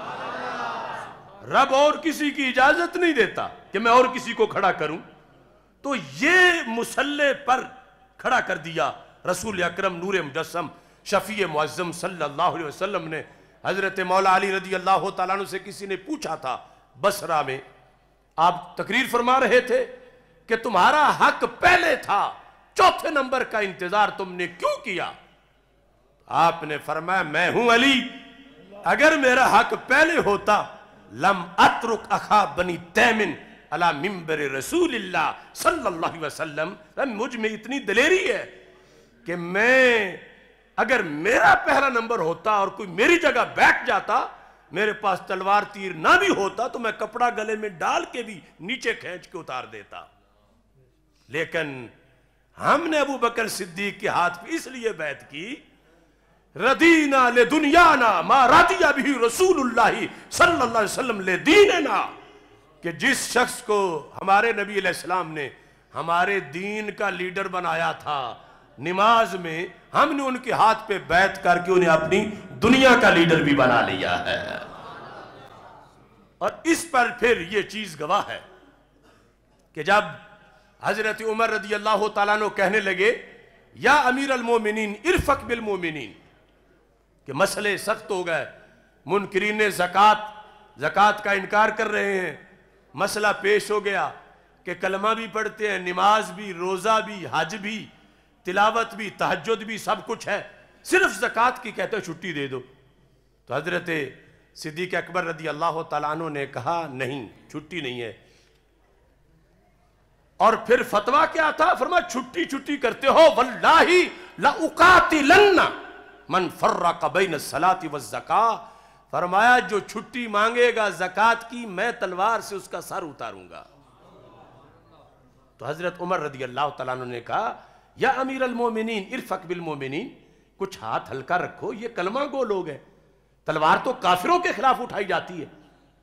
رب اور کسی کی اجازت نہیں دیتا کہ میں اور کسی کو کھڑا کروں، تو یہ مصلی پر کھڑا کر دیا رسول اکرم نور مجسم شفیع معظم صلی اللہ علیہ وسلم نے۔ حضرت مولا علی رضی اللہ تعالیٰ عنہ سے کسی نے پوچھا تھا بصرہ میں، آپ تقریر فرما رہے تھے کہ تمہارا حق پہلے تھا، چوتھے نمبر کا انتظار تم نے کیوں کیا؟ آپ نے فرمایا میں ہوں علی، اگر میرا حق پہلے ہوتا لم اترک اخا بنی تیمن علی منبر رسول اللہ صلی اللہ علیہ وسلم۔ مجھ میں اتنی دلیری ہے کہ میں اگر میرا پہلا نمبر ہوتا اور کوئی میری جگہ بیٹھ جاتا، میرے پاس تلوار تیر نہ بھی ہوتا تو میں کپڑا گلے میں ڈال کے بھی نیچے کھینچ کے اتار دیتا، لیکن ہم نے ابو بکر صدیق کے ہاتھ پہ اس لیے بیعت کی، ردینا لدنیانا ما رضی بھی رسول اللہ صلی اللہ علیہ وسلم لدیننا، کہ جس شخص کو ہمارے نبی علیہ السلام نے ہمارے دین کا لیڈر بنایا تھا، نماز میں ہم نے ان کے ہاتھ پہ بیعت کر کے انہیں اپنی دنیا کا لیڈر بھی بنا لیا ہے. اور اس پر پھر یہ چیز گواہ ہے کہ جب حضرت عمر رضی اللہ تعالیٰ عنہ کہنے لگے یا امیر المومنین ارفق بالمومنین کہ مسئلے سخت ہو گئے، منکرین زکوٰۃ زکوٰۃ کا انکار کر رہے ہیں، مسئلہ پیش ہو گیا کہ کلمہ بھی پڑھتے ہیں، نماز بھی، روزہ بھی، حج بھی، تلاوت بھی، تہجد بھی، سب کچھ ہے، صرف زکوٰۃ کی کہتے چھٹی دے دو. تو حضرت صدیق اکبر رضی اللہ تعالیٰ عنہ نے کہا نہیں، چھٹی نہیں ہے. اور پھر فتویٰ کیا تھا؟ فرمایا چھٹی چھٹی کرتے ہو واللہ لأقاتلن من فرق بین الصلاۃ والزکاۃ، فرمایا جو چھٹی مانگے گا زکوٰۃ کی میں تلوار سے اس کا سر اتاروں گا. تو حضرت عمر رضی اللہ تعالیٰ عنہ نے کہا یا امیر المومنین ارفق بالمومنین، کچھ ہاتھ ہلکا رکھو، یہ کلمہ گو لوگ ہیں، تلوار تو کافروں کے خلاف اٹھائی جاتی ہے.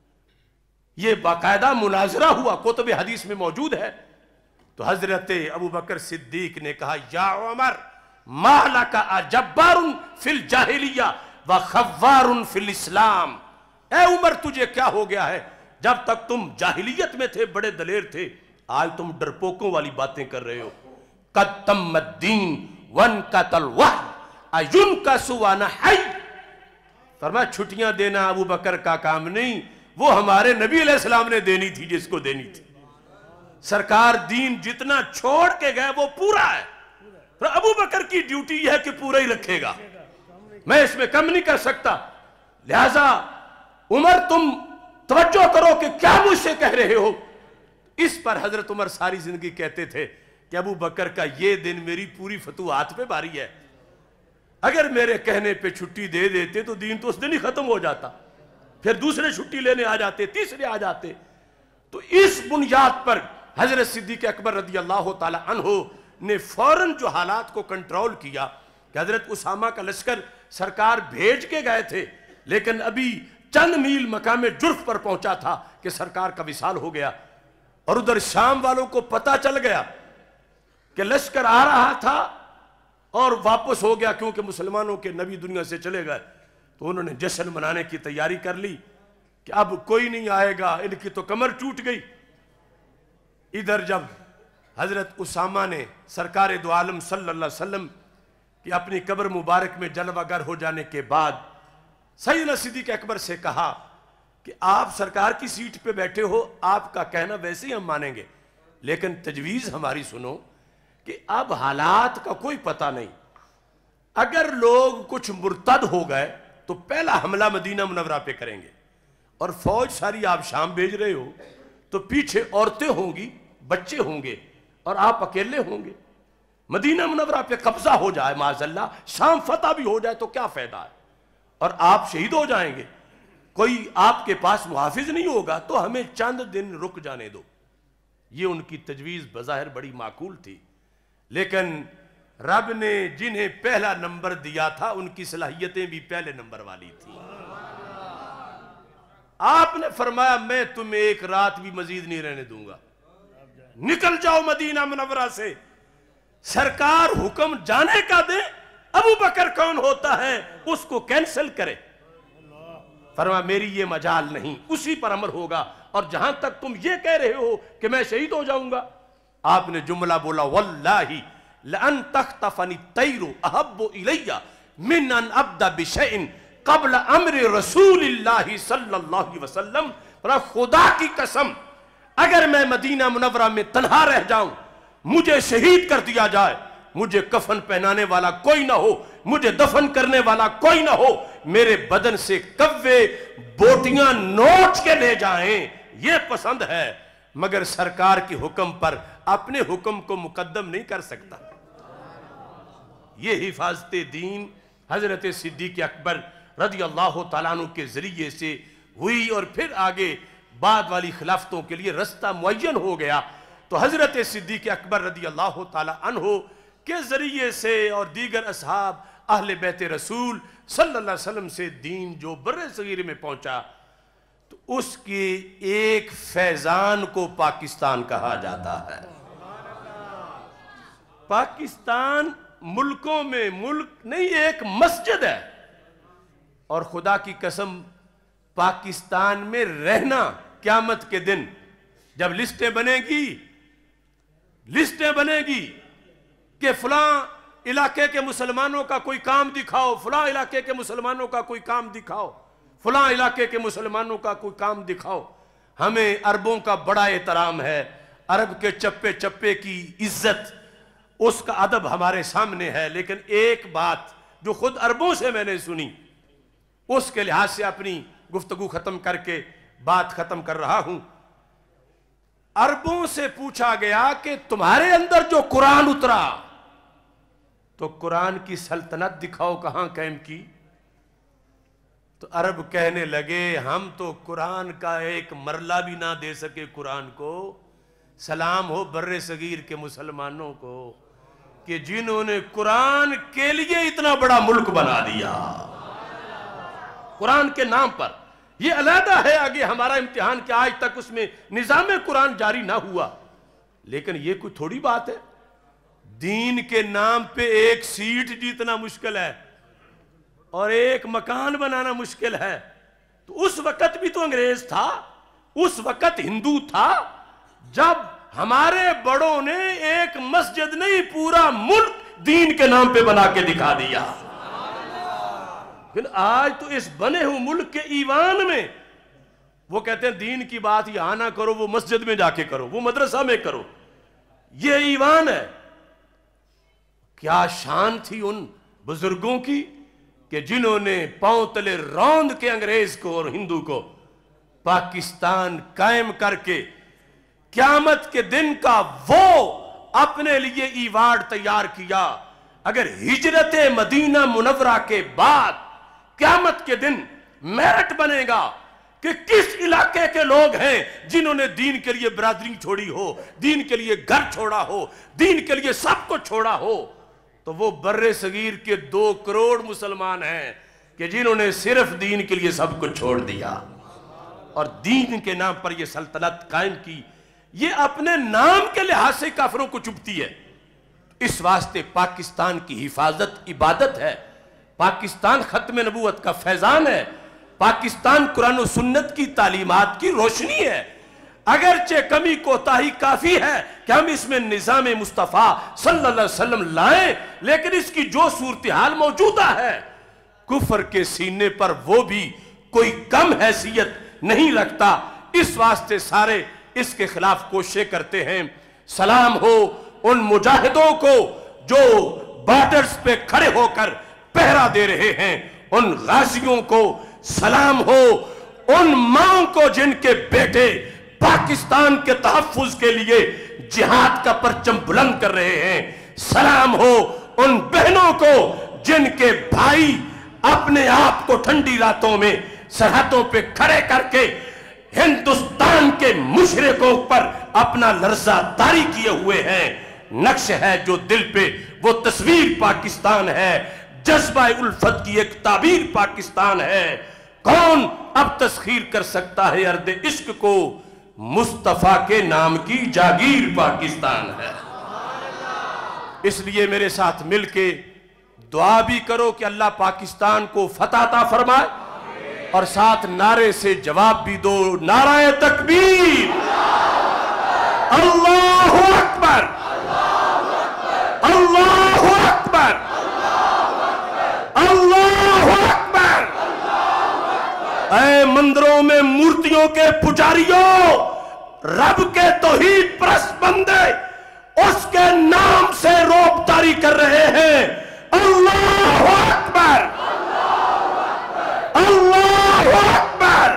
یہ باقاعدہ مناظرہ ہوا، کتب حدیث میں موجود ہے. تو حضرت ابو بکر صدیق نے کہا یا عمر ما لک اجبار فی الجاہلیہ وخوار فی الاسلام، اے عمر تجھے کیا ہو گیا ہے؟ جب تک تم جاہلیت میں تھے بڑے دلیر تھے، آج تم ڈرپوکوں والی باتیں کر رہے ہو. قد تم الدین وانقطع الوحی اینقص وانا حی، فرمایا چھٹیاں دینا ابو بکر کا کام نہیں، وہ ہمارے نبی علیہ السلام نے دینی تھی جس کو دینی تھی. سرکار دین جتنا چھوڑ کے گئے وہ پورا ہے. ابو بکر کی ڈیوٹی یہ ہے کہ پورا ہی رکھے گا، میں اس میں کم نہیں کر سکتا. لہذا عمر تم توجہ کرو کہ کیا مجھ سے کہہ رہے ہو. اس پر حضرت عمر ساری زندگی کہتے تھے کہ ابو بکر کا یہ دن میری پوری فتوحات پہ باری ہے، اگر میرے کہنے پہ چھٹی دے دیتے تو دین تو اس دن ہی ختم ہو جاتا، پھر دوسرے چھٹی لینے آ جاتے، تیسرے آ جاتے. تو اس بنیاد پر حضرت صدیق اکبر رضی اللہ تعالی عنہ نے فوراً جو حالات کو کنٹرول کیا کہ حضرت اسامہ کا لشکر سرکار بھیج کے گئے تھے لیکن ابھی چند میل مقام جرف پر پہنچا تھا کہ سرکار کا وصال ہو گیا، اور ادھر شام والوں کو پتا چل گیا کہ لشکر آ رہا تھا اور واپس ہو گیا کیونکہ مسلمانوں کے نبی دنیا سے چلے گئے. تو انہوں نے جشن منانے کی تیاری کر لی کہ اب کوئی نہیں آئے گا، ان کی تو کمر ٹوٹ گئی. ادھر جب حضرت اسامہ نے سرکار دو عالم صلی اللہ علیہ وسلم کی اپنی قبر مبارک میں جلوہ گر ہو جانے کے بعد سیدنا صدیق اکبر سے کہا کہ آپ سرکار کی سیٹ پہ بیٹھے ہو، آپ کا کہنا ویسے ہی ہم مانیں گے، لیکن تجویز ہماری سنو کہ اب حالات کا کوئی پتہ نہیں، اگر لوگ کچھ مرتد ہو گئے تو پہلا حملہ مدینہ منورہ پہ کریں گے، اور فوج ساری آپ شام بھیج رہے ہو تو پیچھے عورتیں ہوں گی، بچے ہوں گے، اور آپ اکیلے ہوں گے. مدینہ منورہ پہ قبضہ ہو جائے معاذ اللہ، شام فتح بھی ہو جائے تو کیا فائدہ ہے، اور آپ شہید ہو جائیں گے، کوئی آپ کے پاس محافظ نہیں ہوگا، تو ہمیں چند دن رک جانے دو. یہ ان کی تجویز بظاہر بڑی معقول تھی، لیکن رب نے جنہیں پہلا نمبر دیا تھا ان کی صلاحیتیں بھی پہلے نمبر والی تھی. آپ نے فرمایا میں تمہیں ایک رات بھی مزید نہیں رہنے دوں گا، نکل جاؤ مدینہ منورہ سے. سرکار حکم جانے کا دے، ابو بکر کون ہوتا ہے اس کو کینسل کرے. فرمایا میری یہ مجال نہیں، اسی پر عمل ہوگا. اور جہاں تک تم یہ کہہ رہے ہو کہ میں شہید ہو جاؤں گا، آپ نے جملہ بولا واللہ لأن تختفنی الطیر احب الی من ان ابدا بشیء قبل امر رسول اللہ صلی اللہ علیہ وسلم. خدا کی قسم اگر میں مدینہ منورہ میں تنہا رہ جاؤں، مجھے شہید کر دیا جائے، مجھے کفن پہنانے والا کوئی نہ ہو، مجھے دفن کرنے والا کوئی نہ ہو، میرے بدن سے کوے بوٹیاں نوچ کے لے جائیں، یہ پسند ہے، مگر سرکار کی حکم پر اپنے حکم کو مقدم نہیں کر سکتا. یہ حفاظت دین حضرت صدیق اکبر رضی اللہ تعالیٰ عنہ کے ذریعے سے ہوئی، اور پھر آگے بعد والی خلافتوں کے لیے رستہ معین ہو گیا. تو حضرت صدیق اکبر رضی اللہ تعالیٰ عنہ کے ذریعے سے اور دیگر اصحاب اہل بیت رسول صلی اللہ علیہ وسلم سے دین جو بر صغیر میں پہنچا، تو اس کی ایک فیضان کو پاکستان کہا جاتا ہے. پاکستان ملکوں میں ملک نہیں، ایک مسجد ہے، اور خدا کی قسم پاکستان میں رہنا قیامت کے دن جب لسٹیں بنے گی لسٹیں بنے گی کہ فلاں علاقے کے مسلمانوں کا کوئی کام دکھاؤ، فلاں علاقے کے مسلمانوں کا کوئی کام دکھاؤ، فلاں علاقے کے مسلمانوں کا کوئی کام دکھاؤ. ہمیں عربوں کا بڑا احترام ہے، عرب کے چپے چپے کی عزت، اس کا ادب ہمارے سامنے ہے، لیکن ایک بات جو خود عربوں سے میں نے سنی، اس کے لحاظ سے اپنی گفتگو ختم کر کے بات ختم کر رہا ہوں. عربوں سے پوچھا گیا کہ تمہارے اندر جو قرآن اترا تو قرآن کی سلطنت دکھاؤ کہاں قائم کی. تو عرب کہنے لگے ہم تو قرآن کا ایک مرلہ بھی نہ دے سکے قرآن کو. سلام ہو بر صغیر کے مسلمانوں کو کہ جنہوں نے قرآن کے لیے اتنا بڑا ملک بنا دیا قرآن کے نام پر. یہ علیحدہ ہے آگے ہمارا امتحان کہ آج تک اس میں نظام قرآن جاری نہ ہوا، لیکن یہ کوئی تھوڑی بات ہے. دین کے نام پہ ایک سیٹ جیتنا مشکل ہے اور ایک مکان بنانا مشکل ہے. تو اس وقت بھی تو انگریز تھا، اس وقت ہندو تھا، جب ہمارے بڑوں نے ایک مسجد نہیں پورا ملک دین کے نام پہ بنا کے دکھا دیا. لیکن آج تو اس بنے ہوئے ملک کے ایوان میں وہ کہتے ہیں دین کی بات یہاں نہ کرو، وہ مسجد میں جا کے کرو، وہ مدرسہ میں کرو. یہ ایوان ہے. کیا شان تھی ان بزرگوں کی کہ جنہوں نے پاؤں تلے روند کے انگریز کو اور ہندو کو پاکستان قائم کر کے قیامت کے دن کا وہ اپنے لیے ایوارڈ تیار کیا. اگر ہجرت مدینہ منورہ کے بعد قیامت کے دن میرٹ بنے گا کہ کس علاقے کے لوگ ہیں جنہوں نے دین کے لیے برادری چھوڑی ہو، دین کے لیے گھر چھوڑا ہو، دین کے لیے سب کو چھوڑا ہو، تو وہ بر صغیر کے دو کروڑ مسلمان ہیں کہ جنہوں نے صرف دین کے لیے سب کو چھوڑ دیا اور دین کے نام پر یہ سلطنت قائم کی. یہ اپنے نام کے لحاظ سے کافروں کو چبھتی ہے. اس واسطے پاکستان کی حفاظت عبادت ہے. پاکستان ختم نبوت کا فیضان ہے. پاکستان قرآن و سنت کی تعلیمات کی روشنی ہے. اگرچہ کمی کوتاہی کافی ہے کہ ہم اس میں نظام مصطفیٰ صلی اللہ علیہ وسلم لائیں، لیکن اس کی جو صورتحال موجودہ ہے کفر کے سینے پر وہ بھی کوئی کم حیثیت نہیں رکھتا. اس واسطے سارے اس کے خلاف کوششیں کرتے ہیں. سلام ہو ان مجاہدوں کو جو بارڈرز پہ کھڑے ہو کر پہرا دے رہے ہیں، ان غازیوں کو. سلام ہو ان ماں کو جن کے بیٹے پاکستان کے تحفظ کے لیے جہاد کا پرچم بلند کر رہے ہیں. سلام ہو ان بہنوں کو جن کے بھائی اپنے آپ کو ٹھنڈی راتوں میں سرحدوں پہ کھڑے کر کے ہندوستان کے مشرقوں پر اپنا لرزہ طاری کیے ہوئے ہیں. نقش ہے جو دل پہ وہ تصویر پاکستان ہے، جذبہ الفت کی ایک تعبیر پاکستان ہے. کون اب تسخیر کر سکتا ہے ارد عشق کو؟ مصطفیٰ کے نام کی جاگیر پاکستان ہے. اس لیے میرے ساتھ مل کے دعا بھی کرو کہ اللہ پاکستان کو فتح عطا فرمائے، اور ساتھ نعرے سے جواب بھی دو. نعرہ تکبیر، اللہ اکبر، اللہ اکبر، اللہ اکبر. اے مندروں میں مورتیوں کے پجاریوں، رب کے توحید پرست بندے اس کے نام سے روب طاری کر رہے ہیں. اللہ اکبر، اللہ اکبر.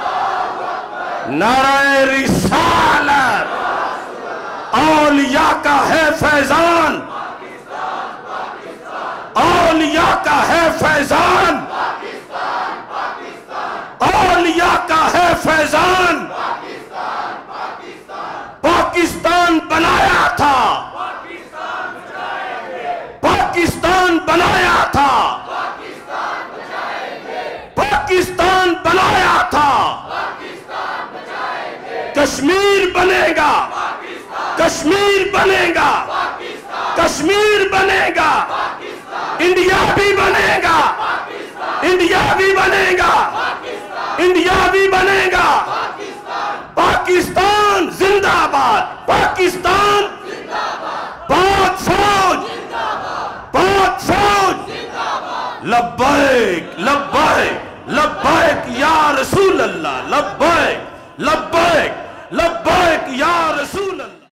نعرہ رسالت، اولیاء کا ہے فیضان، اولیاء کا ہے فیضان، اولیاء کا ہے فیضان. پاکستان بنایا تھا، پاکستان بنایا تھا، پاکستان بنایا تھا. کشمیر بنے گا، کشمیر بنے گا، کشمیر کشمیر بنے گا، انڈیا بھی بنے گا، انڈیا بھی بنے گا، انڈیا بھی بنے گا، پاکستان زندہ باد، پاکستان پاک فوج، پاک فوج، لبیک لبیک لبیک یا رسول اللہ، لبیک لبیک لبیک یا رسول اللہ۔